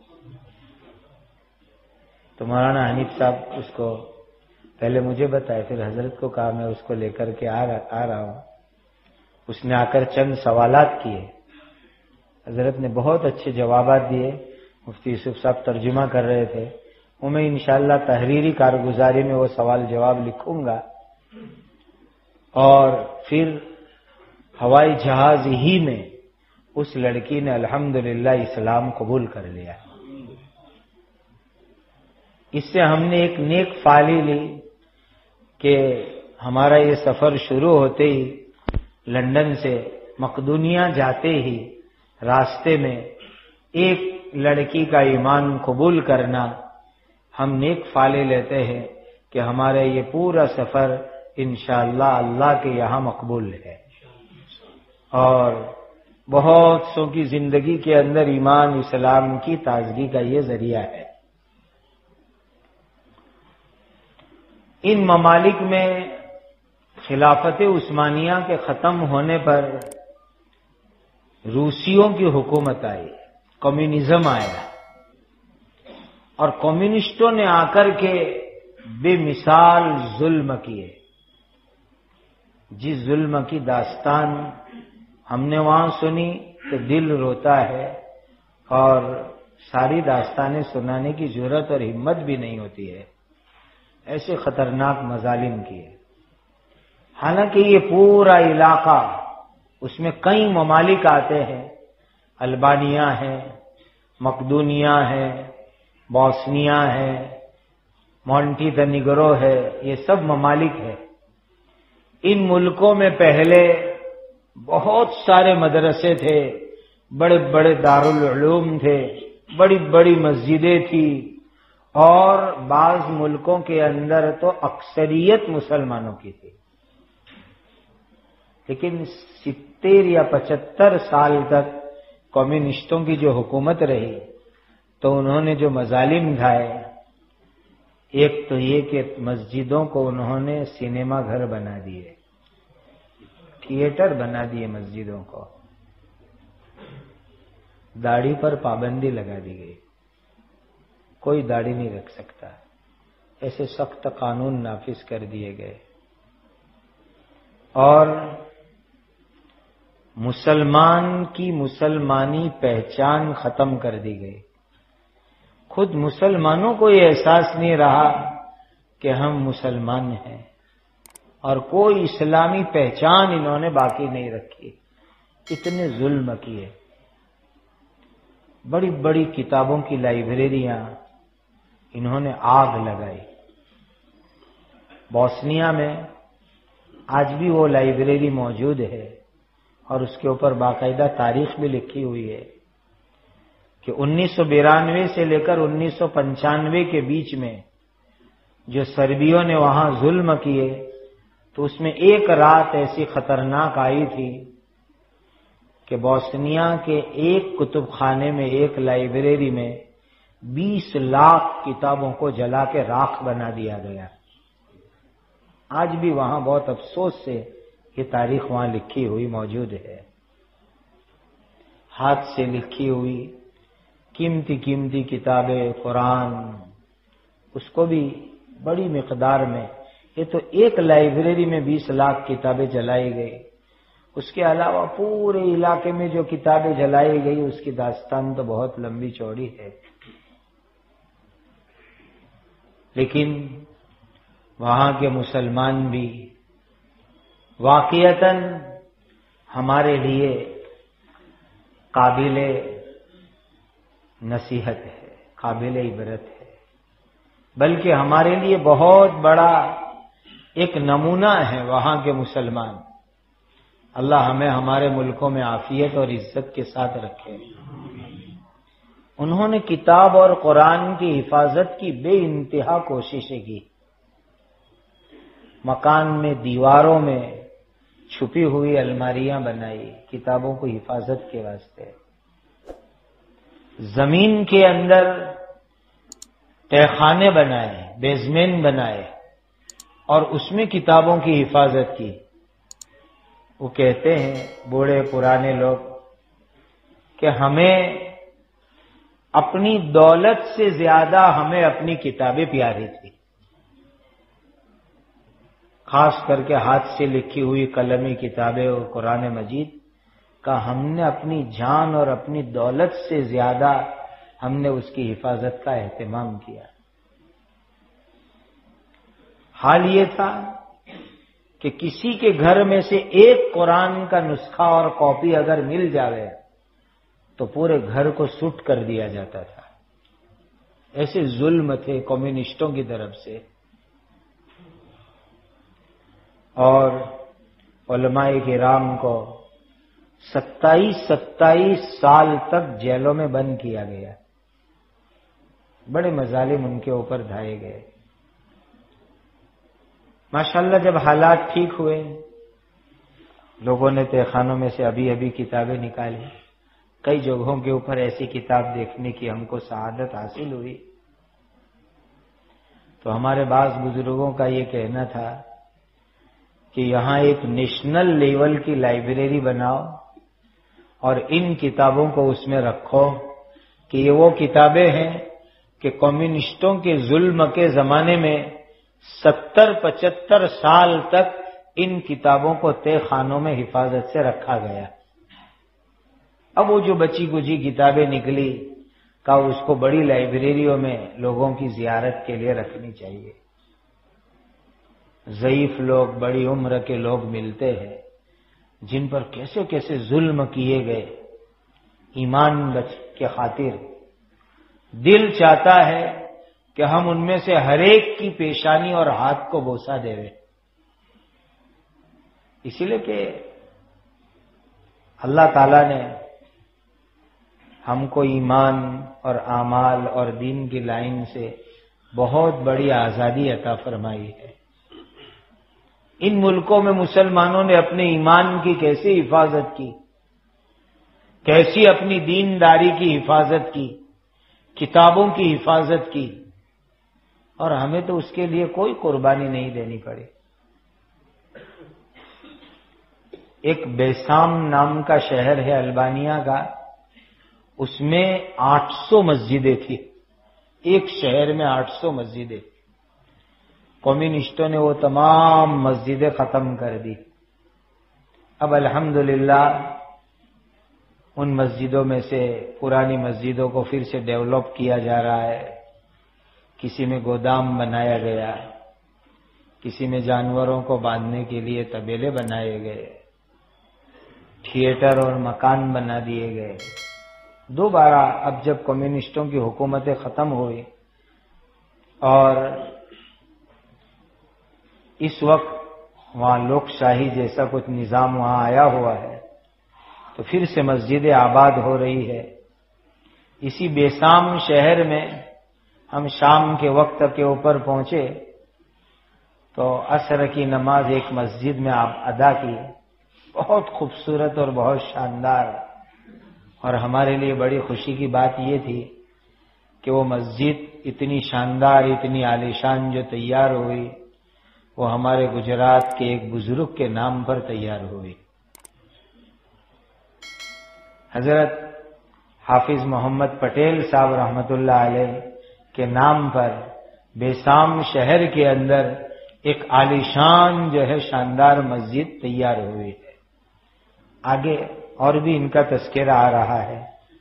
تو مولانا حنیف صاحب اس کو پہلے مجھے بتائے، پھر حضرت کو کہا میں اس کو لے کر کے آ رہا ہوں. اس نے آ کر چند سوالات کیے، حضرت نے بہت اچھے جوابات دیے. مفتی یوسف صاحب ترجمہ کر رہے تھے، وہ میں انشاءاللہ تحریری کارگزاری میں وہ سوال جواب لکھوں گا. اور پھر ہوائی جہاز ہی میں اس لڑکی نے الحمدللہ اسلام قبول کر لیا. اس سے ہم نے ایک نیک فعلی لی کہ ہمارا یہ سفر شروع ہوتے ہی لندن سے مقدونیہ جاتے ہی راستے میں ایک لڑکی کا ایمان قبول کرنا، ہم نیک فعلی لیتے ہیں کہ ہمارا یہ پورا سفر انشاءاللہ اللہ کے یہاں مقبول ہے، اور بہت سو کی زندگی کے اندر ایمان اسلام کی تازگی کا یہ ذریعہ ہے. ان ممالک میں خلافت عثمانیہ کے ختم ہونے پر روسیوں کی حکومت آئی، کمیونزم آیا، اور کمیونسٹوں نے آ کر کے بے مثال ظلم کیے. جس ظلم کی داستان ہم نے وہاں سنی تو دل روتا ہے، اور ساری داستانیں سنانے کی جرأت اور ہمت بھی نہیں ہوتی ہے. ایسے خطرناک مظالم کیے. حالانکہ یہ پورا علاقہ، اس میں کئی ممالک آتے ہیں، البانیہ ہے، مقدونیہ ہے، بوسنیا ہے، مونٹی نیگرو ہے، یہ سب ممالک ہیں. ان ملکوں میں پہلے بہت سارے مدرسے تھے، بڑے بڑے دارالعلوم تھے، بڑی بڑی مسجدیں تھیں، اور بعض ملکوں کے اندر تو اکثریت مسلمانوں کی تھی. لیکن ستر یا پچہتر سال تک کمیونسٹوں کی جو حکومت رہی تو انہوں نے جو مظالم ڈھائے، ایک تو یہ کہ مسجدوں کو انہوں نے سینما گھر بنا دیے، تھیٹر بنا دیے مسجدوں کو. داڑھی پر پابندی لگا دی گئی، کوئی داڑھی نہیں رکھ سکتا، ایسے سخت قانون نافذ کر دیے گئے. اور مسلمان کی مسلمانی پہچان ختم کر دی گئی. خود مسلمانوں کو یہ احساس نہیں رہا کہ ہم مسلمان ہیں، اور کوئی اسلامی پہچان انہوں نے باقی نہیں رکھی. اتنے ظلم کیے. بڑی بڑی کتابوں کی لائبریریاں انہوں نے آگ لگائی. بوسنیا میں آج بھی وہ لائبریری موجود ہے اور اس کے اوپر باقاعدہ تاریخ بھی لکھی ہوئی ہے کہ انیس سو بیرانوے سے لے کر انیس سو پنچانوے کے بیچ میں جو سربیوں نے وہاں ظلم کیے تو اس میں ایک رات ایسی خطرناک آئی تھی کہ بوسنیا کے ایک کتب خانے میں، ایک لائبریری میں بیس لاکھ کتابوں کو جلا کے راکھ بنا دیا گیا. آج بھی وہاں بہت افسوس سے یہ تاریخ وہاں لکھی ہوئی موجود ہے. ہاتھ سے لکھی ہوئی قیمتی قیمتی کتابیں، قرآن، اس کو بھی بڑی مقدار میں. یہ تو ایک لائبریری میں بیس لاکھ کتابیں جلائی گئی. اس کے علاوہ پورے علاقے میں جو کتابیں جلائی گئی اس کی داستان تو بہت لمبی چوڑی ہے. لیکن وہاں کے مسلمان بھی واقعتاً ہمارے لیے قابل نصیحت ہے، قابل عبرت ہے، بلکہ ہمارے لیے بہت بڑا ایک نمونہ ہے وہاں کے مسلمان. اللہ ہمیں ہمارے ملکوں میں عافیت اور عزت کے ساتھ رکھے. انہوں نے کتاب اور قرآن کی حفاظت کی بے انتہا کوششیں کی. مکان میں دیواروں میں چھپی ہوئی الماریاں بنائی کتابوں کو حفاظت کے واسطے. زمین کے اندر تہخانے بنائے، بیزمنٹ بنائے اور اس میں کتابوں کی حفاظت کی. وہ کہتے ہیں بوڑھے پرانے لوگ کہ ہمیں اپنی دولت سے زیادہ ہمیں اپنی کتابیں پیاری تھی. خاص کر کے ہاتھ سے لکھی ہوئی قلمی کتابیں اور قرآن مجید کا ہم نے اپنی جان اور اپنی دولت سے زیادہ ہم نے اس کی حفاظت کا اہتمام کیا. حال یہ تھا کہ کسی کے گھر میں سے ایک قرآن کا نسخہ اور کاپی اگر مل جاوے تو پورے گھر کو سوٹ کر دیا جاتا تھا. ایسے ظلم تھے کمیونسٹوں کی طرف سے. اور علماء کرام کو ستائیس ستائیس سال تک جیلوں میں بند کیا گیا. بڑے مظالم ان کے اوپر ڈھائے گئے. ماشاءاللہ جب حالات ٹھیک ہوئے لوگوں نے تہخانوں میں سے ابھی ابھی کتابیں نکالی. کئی جگہوں کے اوپر ایسی کتاب دیکھنے کی ہم کو سعادت حاصل ہوئی. تو ہمارے بعض بزرگوں کا یہ کہنا تھا کہ یہاں ایک نیشنل لیول کی لائبریری بناؤ اور ان کتابوں کو اس میں رکھو کہ یہ وہ کتابیں ہیں کہ کمیونسٹوں کے ظلم کے زمانے میں ستر پچہتر سال تک ان کتابوں کو تہ خانوں میں حفاظت سے رکھا گیا. اب وہ جو بچی کچی کتابیں نکلی کا اس کو بڑی لائبریریوں میں لوگوں کی زیارت کے لیے رکھنی چاہیے. ضعیف لوگ، بڑی عمر کے لوگ ملتے ہیں جن پر کیسے کیسے ظلم کیے گئے. ایمان بچ کے خاطر دل چاہتا ہے کہ ہم ان میں سے ہر ایک کی پیشانی اور ہاتھ کو بوسہ دے رہے. اسی لیے کہ اللہ تعالی نے ہم کو ایمان اور اعمال اور دین کی لائن سے بہت بڑی آزادی عطا فرمائی ہے. ان ملکوں میں مسلمانوں نے اپنے ایمان کی کیسی حفاظت کی، کیسی اپنی دینداری کی حفاظت کی، کتابوں کی حفاظت کی، اور ہمیں تو اس کے لیے کوئی قربانی نہیں دینی پڑی. ایک بیسام نام کا شہر ہے البانیہ کا، اس میں آٹھ سو مسجدیں تھیں. ایک شہر میں آٹھ سو مسجدیں. کمیونسٹوں نے وہ تمام مسجدیں ختم کر دی. اب الحمدللہ ان مسجدوں میں سے پرانی مسجدوں کو پھر سے ڈیولپ کیا جا رہا ہے. کسی میں گودام بنایا گیا، کسی میں جانوروں کو باندھنے کے لیے طبیلے بنائے گئے، تھیٹر اور مکان بنا دیے گئے. دوبارہ اب جب کمیونسٹوں کی حکومتیں ختم ہوئی اور اس وقت وہاں لوک شاہی جیسا کچھ نظام وہاں آیا ہوا ہے، تو پھر سے مسجدیں آباد ہو رہی ہے۔ اسی بیسام شہر میں ہم شام کے وقت کے اوپر پہنچے تو عصر کی نماز ایک مسجد میں آپ ادا کی، بہت خوبصورت اور بہت شاندار، اور ہمارے لیے بڑی خوشی کی بات یہ تھی کہ وہ مسجد اتنی شاندار، اتنی عالیشان جو تیار ہوئی وہ ہمارے گجرات کے ایک بزرگ کے نام پر تیار ہوئی۔ حضرت حافظ محمد پٹیل صاحب رحمت اللہ علیہ کے نام پر بیسام شہر کے اندر ایک عالیشان جو ہے شاندار مسجد تیار ہوئی ہے۔ آگے اور بھی ان کا تذکرہ آ رہا ہے۔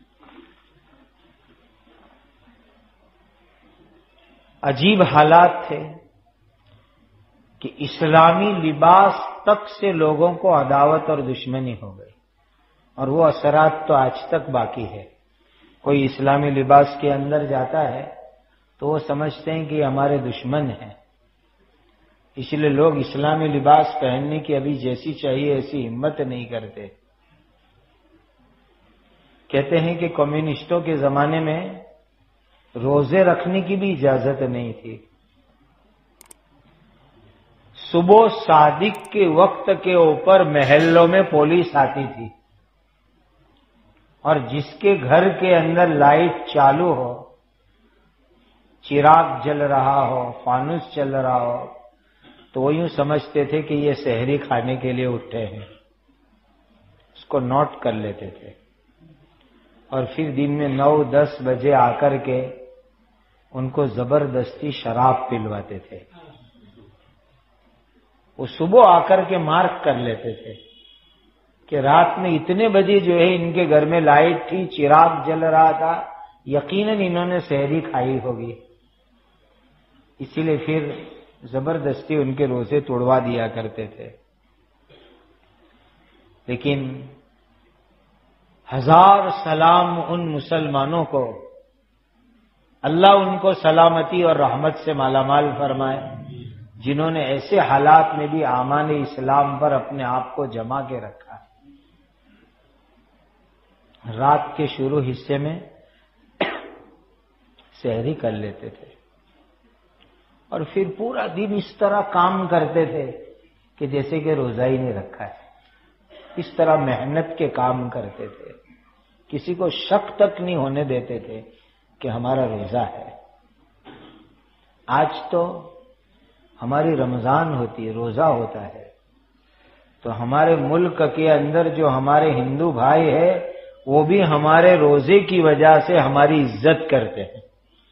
عجیب حالات تھے کہ اسلامی لباس تک سے لوگوں کو عداوت اور دشمنی ہو گئی، اور وہ اثرات تو آج تک باقی ہے۔ کوئی اسلامی لباس کے اندر جاتا ہے تو وہ سمجھتے ہیں کہ یہ ہمارے دشمن ہیں، اس لیے لوگ اسلامی لباس پہننے کی ابھی جیسی چاہیے ایسی ہمت نہیں کرتے۔ کہتے ہیں کہ کمیونسٹوں کے زمانے میں روزے رکھنے کی بھی اجازت نہیں تھی۔ صبح صادق کے وقت کے اوپر محلوں میں پولیس آتی تھی، اور جس کے گھر کے اندر لائٹ چالو ہو، چراغ جل رہا ہو، فانوس چل رہا ہو، تو وہ یوں سمجھتے تھے کہ یہ سحری کھانے کے لیے اٹھے ہیں، اس کو نوٹ کر لیتے تھے، اور پھر دن میں نو دس بجے آ کر کے ان کو زبردستی شراب پلواتے تھے۔ وہ صبح آ کر کے مارک کر لیتے تھے کہ رات میں اتنے بجے جو ہے ان کے گھر میں لائٹ تھی، چراغ جل رہا تھا، یقیناً انہوں نے سحری کھائی ہوگی، اسی لیے پھر زبردستی ان کے روزے توڑوا دیا کرتے تھے۔ لیکن ہزار سلام ان مسلمانوں کو، اللہ ان کو سلامتی اور رحمت سے مالا مال فرمائے، جنہوں نے ایسے حالات میں بھی امان اسلام پر اپنے آپ کو جما کے رکھا۔ رات کے شروع حصے میں سحری کر لیتے تھے، اور پھر پورا دن اس طرح کام کرتے تھے کہ جیسے کہ روزہ ہی نہیں رکھا ہے۔ اس طرح محنت کے کام کرتے تھے، کسی کو شک تک نہیں ہونے دیتے تھے کہ ہمارا روزہ ہے۔ آج تو ہماری رمضان ہوتی ہے، روزہ ہوتا ہے، تو ہمارے ملک کے اندر جو ہمارے ہندو بھائی ہیں وہ بھی ہمارے روزے کی وجہ سے ہماری عزت کرتے ہیں،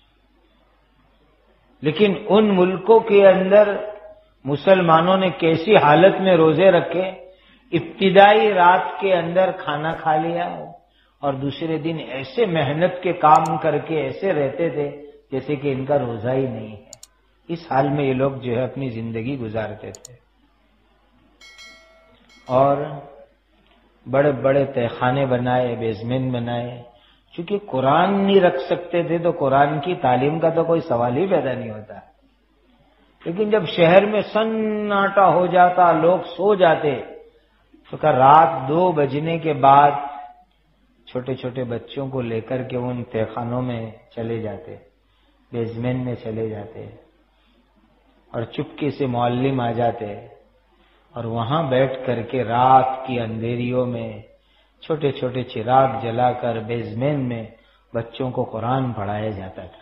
لیکن ان ملکوں کے اندر مسلمانوں نے کیسی حالت میں روزے رکھے، ابتدائی رات کے اندر کھانا کھا لیا اور دوسرے دن ایسے محنت کے کام کر کے ایسے رہتے تھے جیسے کہ ان کا روزہ ہی نہیں ہے۔ اس حال میں یہ لوگ جو ہے اپنی زندگی گزارتے تھے، اور بڑے بڑے تہخانے بنائے، بیزمنٹ بنائے، چونکہ قرآن نہیں رکھ سکتے تھے تو قرآن کی تعلیم کا تو کوئی سوال ہی پیدا نہیں ہوتا۔ لیکن جب شہر میں سناٹا ہو جاتا، لوگ سو جاتے، تو کہ رات دو بجنے کے بعد چھوٹے چھوٹے بچوں کو لے کر کے ان تہخانوں میں چلے جاتے، بیزمنٹ میں چلے جاتے، اور چپکے سے معلم آ جاتے، اور وہاں بیٹھ کر کے رات کی اندھیریوں میں چھوٹے چھوٹے چراغ جلا کر بیزمنٹ میں بچوں کو قرآن پڑھایا جاتا تھا۔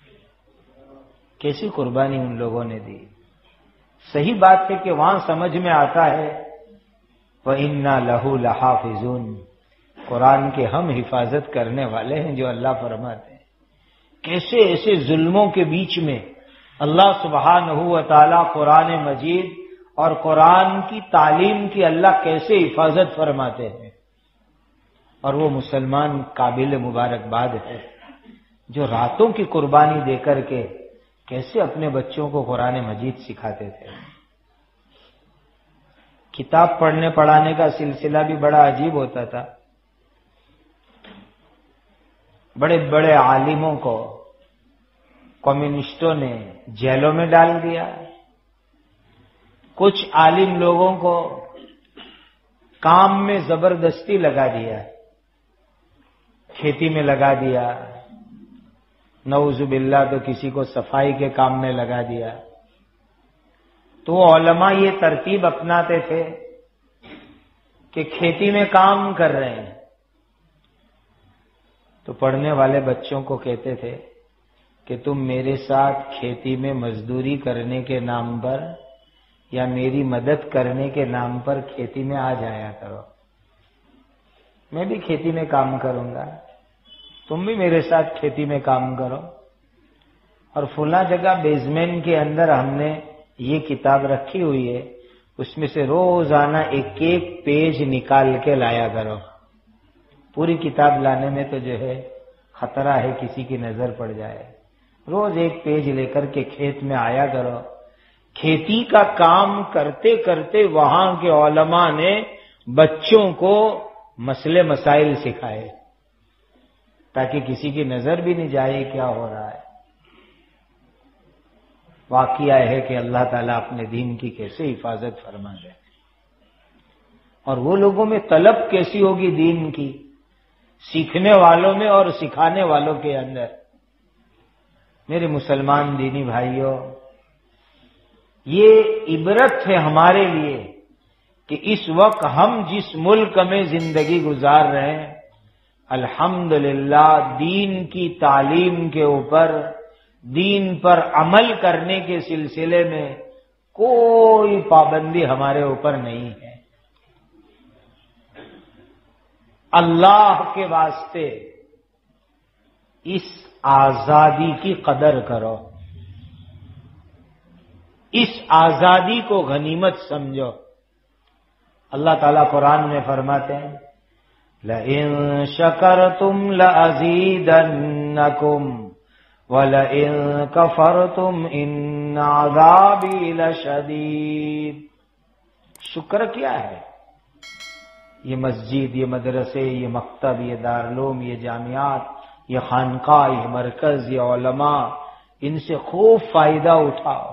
کیسی قربانی ان لوگوں نے دی۔ صحیح بات ہے کہ وہاں سمجھ میں آتا ہے وَإِنَّا لَهُ لَحَافِظُونَ، قرآن کے ہم حفاظت کرنے والے ہیں، جو اللہ فرماتے ہیں۔ کیسے ایسے ظلموں کے بیچ میں اللہ سبحانہ و تعالی قرآن مجید اور قرآن کی تعلیم کی اللہ کیسے حفاظت فرماتے ہیں، اور وہ مسلمان قابل مبارکباد ہے جو راتوں کی قربانی دے کر کے کیسے اپنے بچوں کو قرآن مجید سکھاتے تھے۔ کتاب پڑھنے پڑھانے کا سلسلہ بھی بڑا عجیب ہوتا تھا۔ بڑے بڑے عالموں کو کمیونسٹوں نے جیلوں میں ڈال دیا، کچھ عالم لوگوں کو کام میں زبردستی لگا دیا، کھیتی میں لگا دیا، نعوذ باللہ تو کسی کو صفائی کے کام میں لگا دیا۔ تو علماء یہ ترتیب اپناتے تھے کہ کھیتی میں کام کر رہے ہیں تو پڑھنے والے بچوں کو کہتے تھے کہ تم میرے ساتھ کھیتی میں مزدوری کرنے کے نام پر یا میری مدد کرنے کے نام پر کھیتی میں آ جایا کرو، میں بھی کھیتی میں کام کروں گا، تم بھی میرے ساتھ کھیتی میں کام کرو۔ اور فلاں جگہ بیسمنٹ کے اندر ہم نے یہ کتاب رکھی ہوئی ہے، اس میں سے روزانہ ایک ایک پیج نکال کے لایا کرو۔ پوری کتاب لانے میں تو جو ہے خطرہ ہے کسی کی نظر پڑ جائے، روز ایک پیج لے کر کے کھیت میں آیا کرو۔ کھیتی کا کام کرتے کرتے وہاں کے علماء نے بچوں کو مسئلے مسائل سکھائے تاکہ کسی کی نظر بھی نہیں جائے کیا ہو رہا ہے۔ واقعہ ہے کہ اللہ تعالیٰ اپنے دین کی کیسے حفاظت فرما رہے، اور وہ لوگوں میں طلب کیسی ہوگی دین کی، سیکھنے والوں میں اور سکھانے والوں کے اندر۔ میرے مسلمان دینی بھائیوں، یہ عبرت ہے ہمارے لیے کہ اس وقت ہم جس ملک میں زندگی گزار رہے ہیں، الحمدللہ دین کی تعلیم کے اوپر، دین پر عمل کرنے کے سلسلے میں کوئی پابندی ہمارے اوپر نہیں ہے۔ اللہ کے واسطے اس آزادی کی قدر کرو، اس آزادی کو غنیمت سمجھو۔ اللہ تعالیٰ قرآن میں فرماتے ہیں لَئِن شَكَرْتُمْ لَأَزِيدَنَّكُمْ وَلَئِن كَفَرْتُمْ إِنَّ عَذَابِي لَشَدِيدٌ۔ شکر کیا ہے؟ یہ مسجد، یہ مدرسے، یہ مکتب، یہ دارالعلوم، یہ جامعات، یہ خانقاہ، یہ مرکز، یہ علماء، ان سے خوب فائدہ اٹھاؤ۔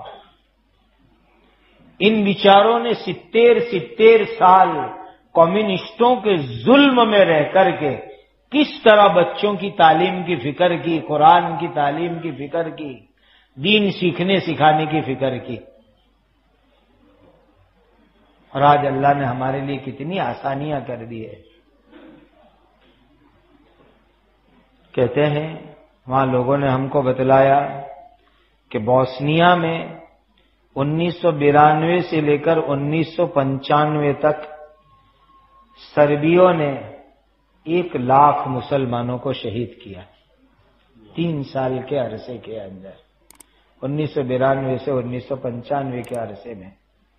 ان بیچاروں نے ستر ستر سال کمیونسٹوں کے ظلم میں رہ کر کے کس طرح بچوں کی تعلیم کی فکر کی، قرآن کی تعلیم کی فکر کی، دین سیکھنے سکھانے کی فکر کی، اور آج اللہ نے ہمارے لیے کتنی آسانیاں کر دی ہے۔ کہتے ہیں وہاں لوگوں نے ہم کو بتلایا کہ بوسنیا میں انیس سو بانوے سے لے کر انیس سو پنچانوے تک سربیوں نے ایک لاکھ مسلمانوں کو شہید کیا، تین سال کے عرصے کے اندر، انیس سو بانوے سے انیس سو پنچانوے کے عرصے میں۔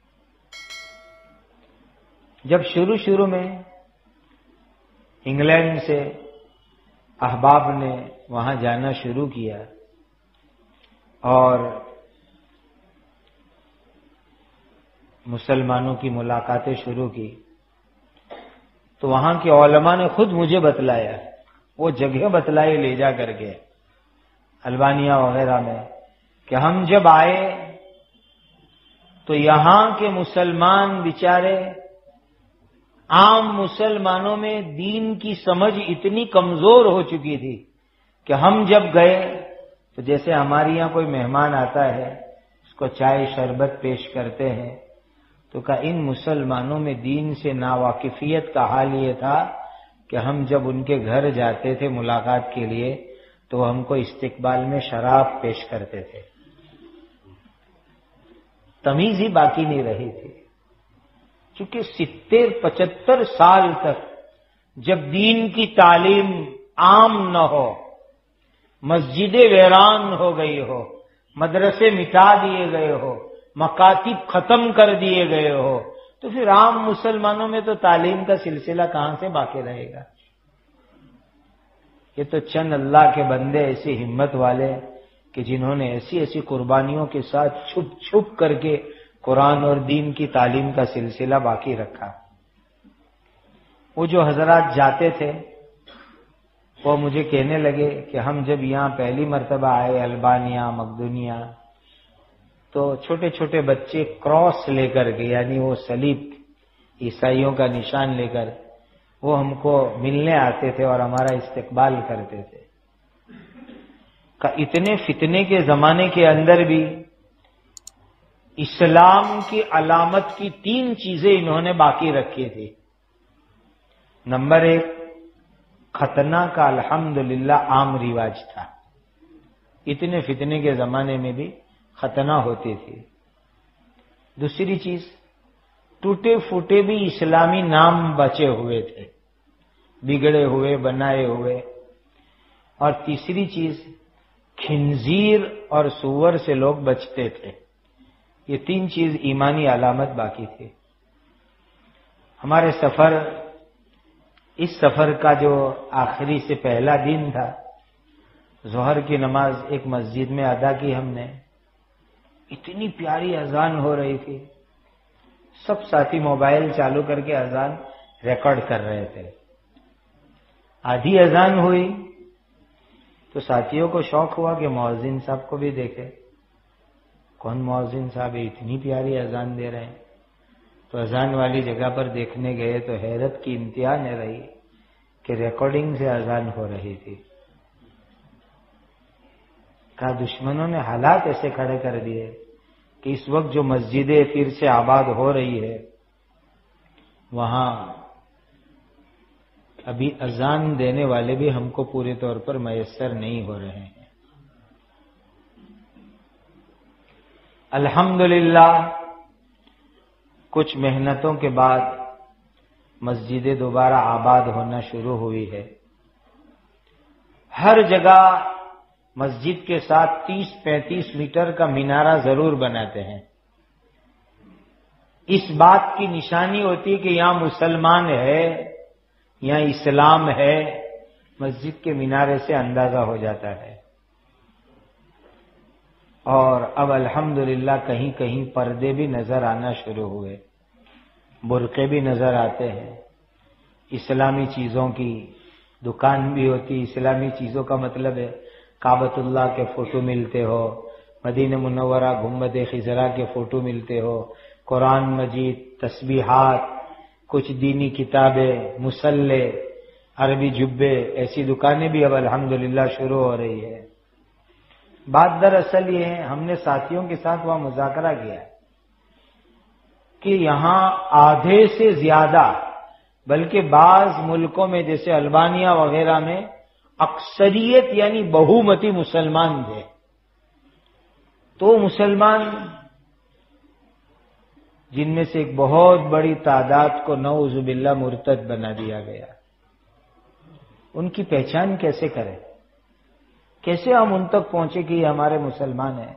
جب شروع شروع میں انگلینڈ سے احباب نے وہاں جانا شروع کیا اور مسلمانوں کی ملاقاتیں شروع کی، تو وہاں کے علماء نے خود مجھے بتلایا، وہ جگہ بتلائی لے جا کر کے البانیا وغیرہ میں، کہ ہم جب آئے تو یہاں کے مسلمان بیچارے، عام مسلمانوں میں دین کی سمجھ اتنی کمزور ہو چکی تھی کہ ہم جب گئے تو جیسے ہمارے یہاں کوئی مہمان آتا ہے اس کو چائے شربت پیش کرتے ہیں، تو کہا ان مسلمانوں میں دین سے ناواقفیت کا حال یہ تھا کہ ہم جب ان کے گھر جاتے تھے ملاقات کے لیے تو وہ ہم کو استقبال میں شراب پیش کرتے تھے، تمیز ہی باقی نہیں رہی تھی۔ چونکہ ستر پچہتر سال تک جب دین کی تعلیم عام نہ ہو، مسجدیں ویران ہو گئی ہو، مدرسے مٹا دیے گئے ہو، مکاتب ختم کر دیے گئے ہو، تو پھر عام مسلمانوں میں تو تعلیم کا سلسلہ کہاں سے باقی رہے گا؟ یہ تو چند اللہ کے بندے ایسے ہمت والے کہ جنہوں نے ایسی ایسی قربانیوں کے ساتھ چھپ چھپ کر کے قرآن اور دین کی تعلیم کا سلسلہ باقی رکھا۔ وہ جو حضرات جاتے تھے وہ مجھے کہنے لگے کہ ہم جب یہاں پہلی مرتبہ آئے البانیہ مقدونیہ تو چھوٹے چھوٹے بچے کراس لے کر کے یعنی وہ صلیب عیسائیوں کا نشان لے کر وہ ہم کو ملنے آتے تھے اور ہمارا استقبال کرتے تھے کہ اتنے فتنے کے زمانے کے اندر بھی اسلام کی علامت کی تین چیزیں انہوں نے باقی رکھی تھی۔ نمبر ایک، ختنہ کا الحمدللہ عام رواج تھا، اتنے فتنے کے زمانے میں بھی ختنہ ہوتی تھی۔ دوسری چیز، ٹوٹے پھوٹے بھی اسلامی نام بچے ہوئے تھے، بگڑے ہوئے بنائے ہوئے۔ اور تیسری چیز، خنزیر اور سور سے لوگ بچتے تھے۔ یہ تین چیز ایمانی علامت باقی تھی۔ ہمارے سفر اس سفر کا جو آخری سے پہلا دن تھا، ظہر کی نماز ایک مسجد میں ادا کی ہم نے، اتنی پیاری اذان ہو رہی تھی، سب ساتھی موبائل چالو کر کے اذان ریکارڈ کر رہے تھے۔ آدھی اذان ہوئی تو ساتھیوں کو شوق ہوا کہ مؤذن صاحب کو بھی دیکھے، کون مؤذن صاحب اتنی پیاری اذان دے رہے ہیں۔ تو اذان والی جگہ پر دیکھنے گئے تو حیرت کی انتہا نہ رہی کہ ریکارڈنگ سے اذان ہو رہی تھی۔ کہا دشمنوں نے حالات ایسے کھڑے کر دیے کہ اس وقت جو مسجدیں پھر سے آباد ہو رہی ہے وہاں ابھی اذان دینے والے بھی ہم کو پورے طور پر میسر نہیں ہو رہے ہیں۔ الحمدللہ کچھ محنتوں کے بعد مسجدیں دوبارہ آباد ہونا شروع ہوئی ہے۔ ہر جگہ مسجد کے ساتھ تیس پینتیس میٹر کا مینارہ ضرور بناتے ہیں۔ اس بات کی نشانی ہوتی ہے کہ یہاں مسلمان ہے، یہاں اسلام ہے، مسجد کے مینارے سے اندازہ ہو جاتا ہے۔ اور اب الحمدللہ کہیں کہیں پردے بھی نظر آنا شروع ہوئے، برقعے بھی نظر آتے ہیں، اسلامی چیزوں کی دکان بھی ہوتی۔ اسلامی چیزوں کا مطلب ہے کعبۃ اللہ کے فوٹو ملتے ہو، مدینہ منورہ گنبد خضرا کے فوٹو ملتے ہو، قرآن مجید، تسبیحات، کچھ دینی کتابیں، مصلے، عربی جبے، ایسی دکانیں بھی اب الحمدللہ شروع ہو رہی ہے۔ بات دراصل یہ ہے، ہم نے ساتھیوں کے ساتھ وہاں مذاکرہ کیا کہ یہاں آدھے سے زیادہ بلکہ بعض ملکوں میں جیسے البانیہ وغیرہ میں اکثریت یعنی بہومتی مسلمان تھے، تو مسلمان جن میں سے ایک بہت بڑی تعداد کو نعوذ باللہ مرتد بنا دیا گیا۔ ان کی پہچان کیسے کریں؟ کیسے ہم ان تک پہنچے کہ یہ ہمارے مسلمان ہیں؟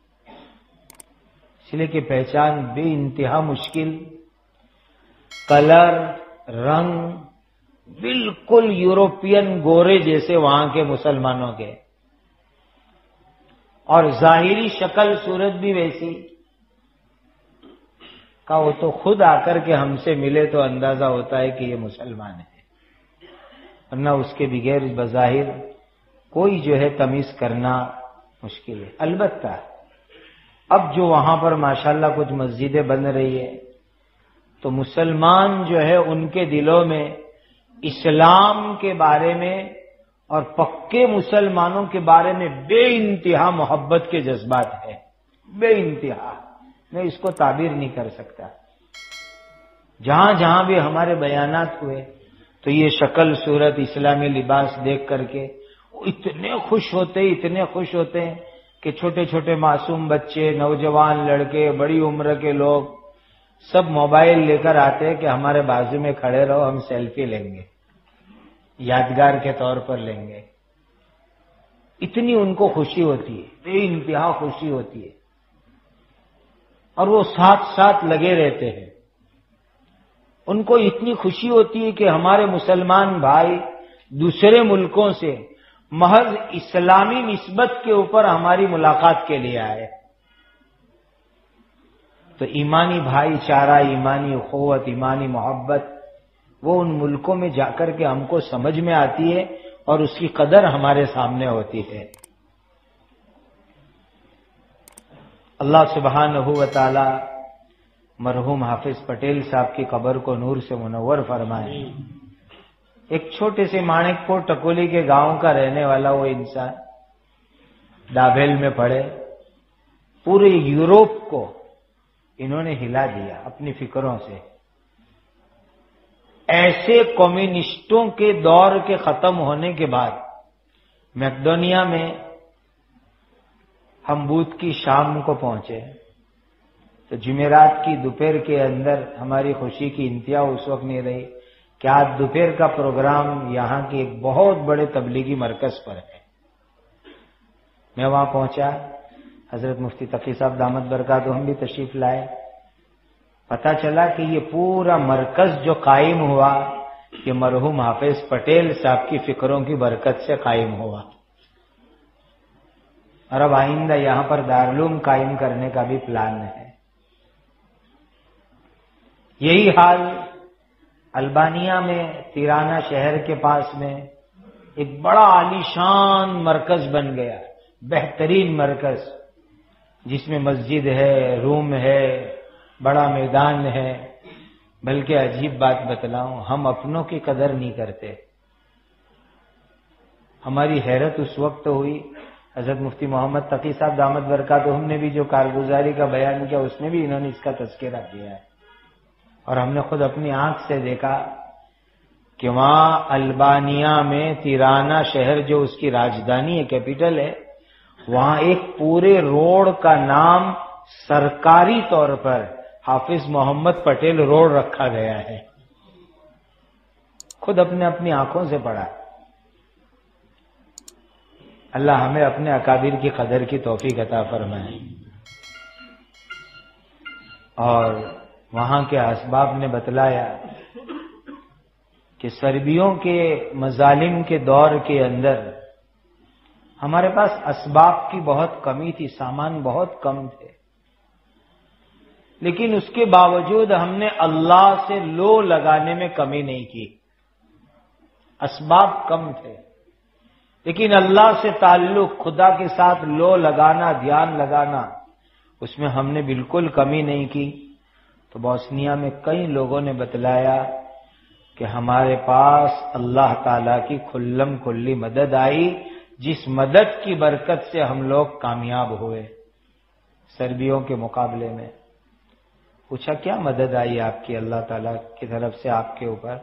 اس لیے کہ پہچان بے انتہا مشکل، کلر، رنگ بالکل یورپین گورے جیسے وہاں کے مسلمانوں کے، اور ظاہری شکل صورت بھی ویسی کا وہ تو خود آ کر کے ہم سے ملے تو اندازہ ہوتا ہے کہ یہ مسلمان ہے، ورنہ اس کے بغیر بظاہر کوئی جو ہے تمیز کرنا مشکل ہے۔ البتہ اب جو وہاں پر ماشاءاللہ کچھ مسجدیں بن رہی ہے تو مسلمان جو ہے ان کے دلوں میں اسلام کے بارے میں اور پکے مسلمانوں کے بارے میں بے انتہا محبت کے جذبات ہیں، بے انتہا، میں اس کو تعبیر نہیں کر سکتا۔ جہاں جہاں بھی ہمارے بیانات ہوئے تو یہ شکل صورت اسلامی لباس دیکھ کر کے اتنے خوش ہوتے اتنے خوش ہوتے ہیں کہ چھوٹے چھوٹے معصوم بچے، نوجوان لڑکے، بڑی عمر کے لوگ سب موبائل لے کر آتے ہیں کہ ہمارے بازو میں کھڑے رہو، ہم سیلفی لیں گے، یادگار کے طور پر لیں گے۔ اتنی ان کو خوشی ہوتی ہے، بے انتہا خوشی ہوتی ہے، اور وہ ساتھ ساتھ لگے رہتے ہیں۔ ان کو اتنی خوشی ہوتی ہے کہ ہمارے مسلمان بھائی دوسرے ملکوں سے محض اسلامی نسبت کے اوپر ہماری ملاقات کے لیے آئے، تو ایمانی بھائی چارہ، ایمانی اخوت، ایمانی محبت وہ ان ملکوں میں جا کر کے ہم کو سمجھ میں آتی ہے، اور اس کی قدر ہمارے سامنے ہوتی ہے۔ اللہ سبحانہ و تعالی مرحوم حافظ پٹیل صاحب کی قبر کو نور سے منور فرمائے۔ ایک چھوٹے سے مانک پور ٹکولی کے گاؤں کا رہنے والا وہ انسان ڈابھیل میں پڑے، پورے یورپ کو انہوں نے ہلا دیا اپنی فکروں سے۔ ایسے کمیونسٹوں کے دور کے ختم ہونے کے بعد میکڈونیا میں ہم بدھ کی شام کو پہنچے تو جمعرات کی دوپہر کے اندر ہماری خوشی کی انتہا اس وقت نہیں رہی کہ آج دوپہر کا پروگرام یہاں کے ایک بہت بڑے تبلیغی مرکز پر ہے۔ میں وہاں پہنچا، حضرت مفتی تقی صاحب دامت برکاتہم بھی تشریف لائے۔ پتا چلا کہ یہ پورا مرکز جو قائم ہوا یہ مرحوم حافظ پٹیل صاحب کی فکروں کی برکت سے قائم ہوا، اور اب آئندہ یہاں پر دارالعلوم قائم کرنے کا بھی پلان ہے۔ یہی حال البانیہ میں تیرانہ شہر کے پاس میں ایک بڑا عالیشان مرکز بن گیا، بہترین مرکز، جس میں مسجد ہے، روم ہے، بڑا میدان ہے۔ بلکہ عجیب بات بتلاؤں، ہم اپنوں کی قدر نہیں کرتے۔ ہماری حیرت اس وقت ہوئی، حضرت مفتی محمد تقی صاحب دامت برکاتہم نے بھی جو کارگزاری کا بیان کیا اس میں بھی انہوں نے اس کا تذکرہ کیا ہے، اور ہم نے خود اپنی آنکھ سے دیکھا کہ وہاں البانیہ میں تیرانہ شہر جو اس کی راجدھانی ہے، کیپٹل ہے، وہاں ایک پورے روڈ کا نام سرکاری طور پر حافظ محمد پٹیل روڈ رکھا گیا ہے۔ خود اپنے اپنی آنکھوں سے پڑھا۔ اللہ ہمیں اپنے اکابر کی قدر کی توفیق عطا فرمائے۔ اور وہاں کے اسباب نے بتلایا کہ سربیوں کے مظالم کے دور کے اندر ہمارے پاس اسباب کی بہت کمی تھی، سامان بہت کم تھے، لیکن اس کے باوجود ہم نے اللہ سے لو لگانے میں کمی نہیں کی۔ اسباب کم تھے لیکن اللہ سے تعلق، خدا کے ساتھ لو لگانا، دھیان لگانا، اس میں ہم نے بالکل کمی نہیں کی۔ تو بوسنیا میں کئی لوگوں نے بتلایا کہ ہمارے پاس اللہ تعالی کی کھلم کھلی مدد آئی، جس مدد کی برکت سے ہم لوگ کامیاب ہوئے سربیوں کے مقابلے میں۔ پوچھا کیا مدد آئی آپ کی اللہ تعالیٰ کی طرف سے آپ کے اوپر؟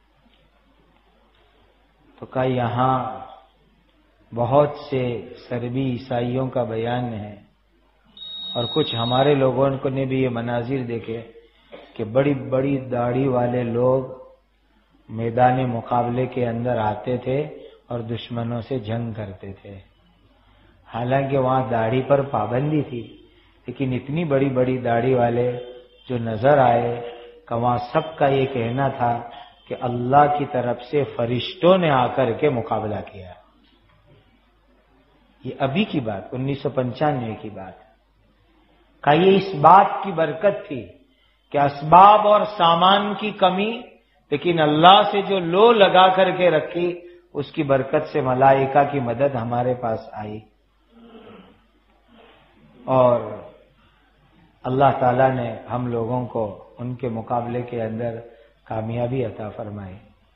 تو کہا یہاں بہت سے سربی عیسائیوں کا بیان ہے، اور کچھ ہمارے لوگوں کو نے بھی یہ مناظر دیکھے کہ بڑی بڑی داڑھی والے لوگ میدان مقابلے کے اندر آتے تھے اور دشمنوں سے جنگ کرتے تھے۔ حالانکہ وہاں داڑھی پر پابندی تھی، لیکن اتنی بڑی بڑی داڑھی والے جو نظر آئے کہ وہاں سب کا یہ کہنا تھا کہ اللہ کی طرف سے فرشتوں نے آ کر کے مقابلہ کیا۔ یہ ابھی کی بات، انیس سو پنچانوے کی بات کا، یہ اس بات کی برکت تھی کہ اسباب اور سامان کی کمی، لیکن اللہ سے جو لو لگا کر کے رکھی اس کی برکت سے ملائکہ کی مدد ہمارے پاس آئی، اور اللہ تعالیٰ نے ہم لوگوں کو ان کے مقابلے کے اندر کامیابی عطا فرمائی۔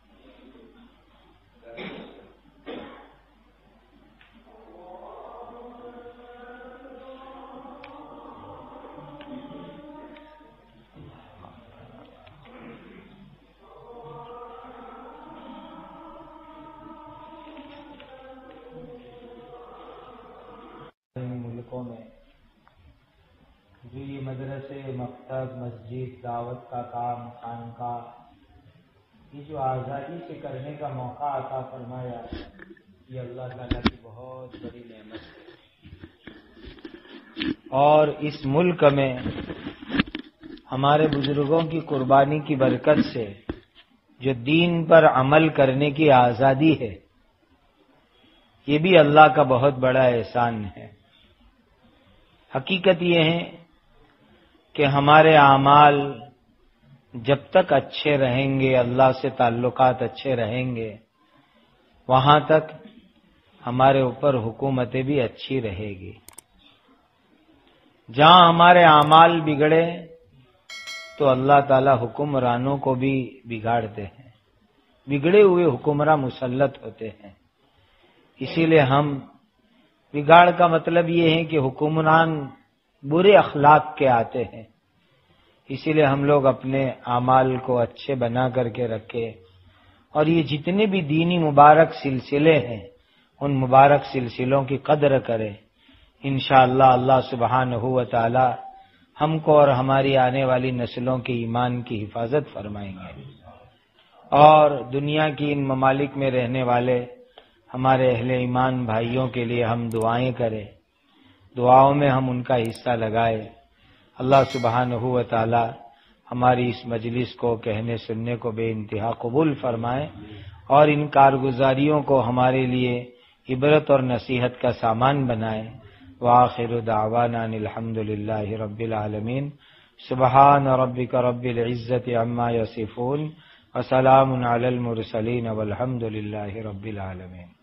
ملکوں میں جو یہ مدرسے، مکتب، مسجد، دعوت کا کام، خانقاہ، یہ جو آزادی سے کرنے کا موقع عطا فرمایا، یہ اللہ تعالیٰ کی بہت بڑی نعمت ہے۔ اور اس ملک میں ہمارے بزرگوں کی قربانی کی برکت سے جو دین پر عمل کرنے کی آزادی ہے، یہ بھی اللہ کا بہت بڑا احسان ہے۔ حقیقت یہ ہے کہ ہمارے اعمال جب تک اچھے رہیں گے، اللہ سے تعلقات اچھے رہیں گے، وہاں تک ہمارے اوپر حکومتیں بھی اچھی رہے گی۔ جہاں ہمارے اعمال بگڑے تو اللہ تعالی حکمرانوں کو بھی بگاڑتے ہیں، بگڑے ہوئے حکمراں مسلط ہوتے ہیں۔ اسی لیے ہم بگاڑ کا مطلب یہ ہے کہ حکمران برے اخلاق کے آتے ہیں، اسی لیے ہم لوگ اپنے اعمال کو اچھے بنا کر کے رکھے، اور یہ جتنے بھی دینی مبارک سلسلے ہیں ان مبارک سلسلوں کی قدر کرے۔ انشاءاللہ اللہ سبحانہ و تعالی ہم کو اور ہماری آنے والی نسلوں کے ایمان کی حفاظت فرمائیں گے، اور دنیا کی ان ممالک میں رہنے والے ہمارے اہل ایمان بھائیوں کے لیے ہم دعائیں کریں، دعاؤں میں ہم ان کا حصہ لگائے۔ اللہ سبحانہ و تعالی ہماری اس مجلس کو کہنے سننے کو بے انتہا قبول فرمائے، اور ان کارگزاریوں کو ہمارے لیے عبرت اور نصیحت کا سامان بنائے۔ وآخر دعوانا الحمد للہ رب العالمین۔ سبحان ربک رب العزت عما یصفون وسلام علی المرسلین والحمد للہ رب العالمین۔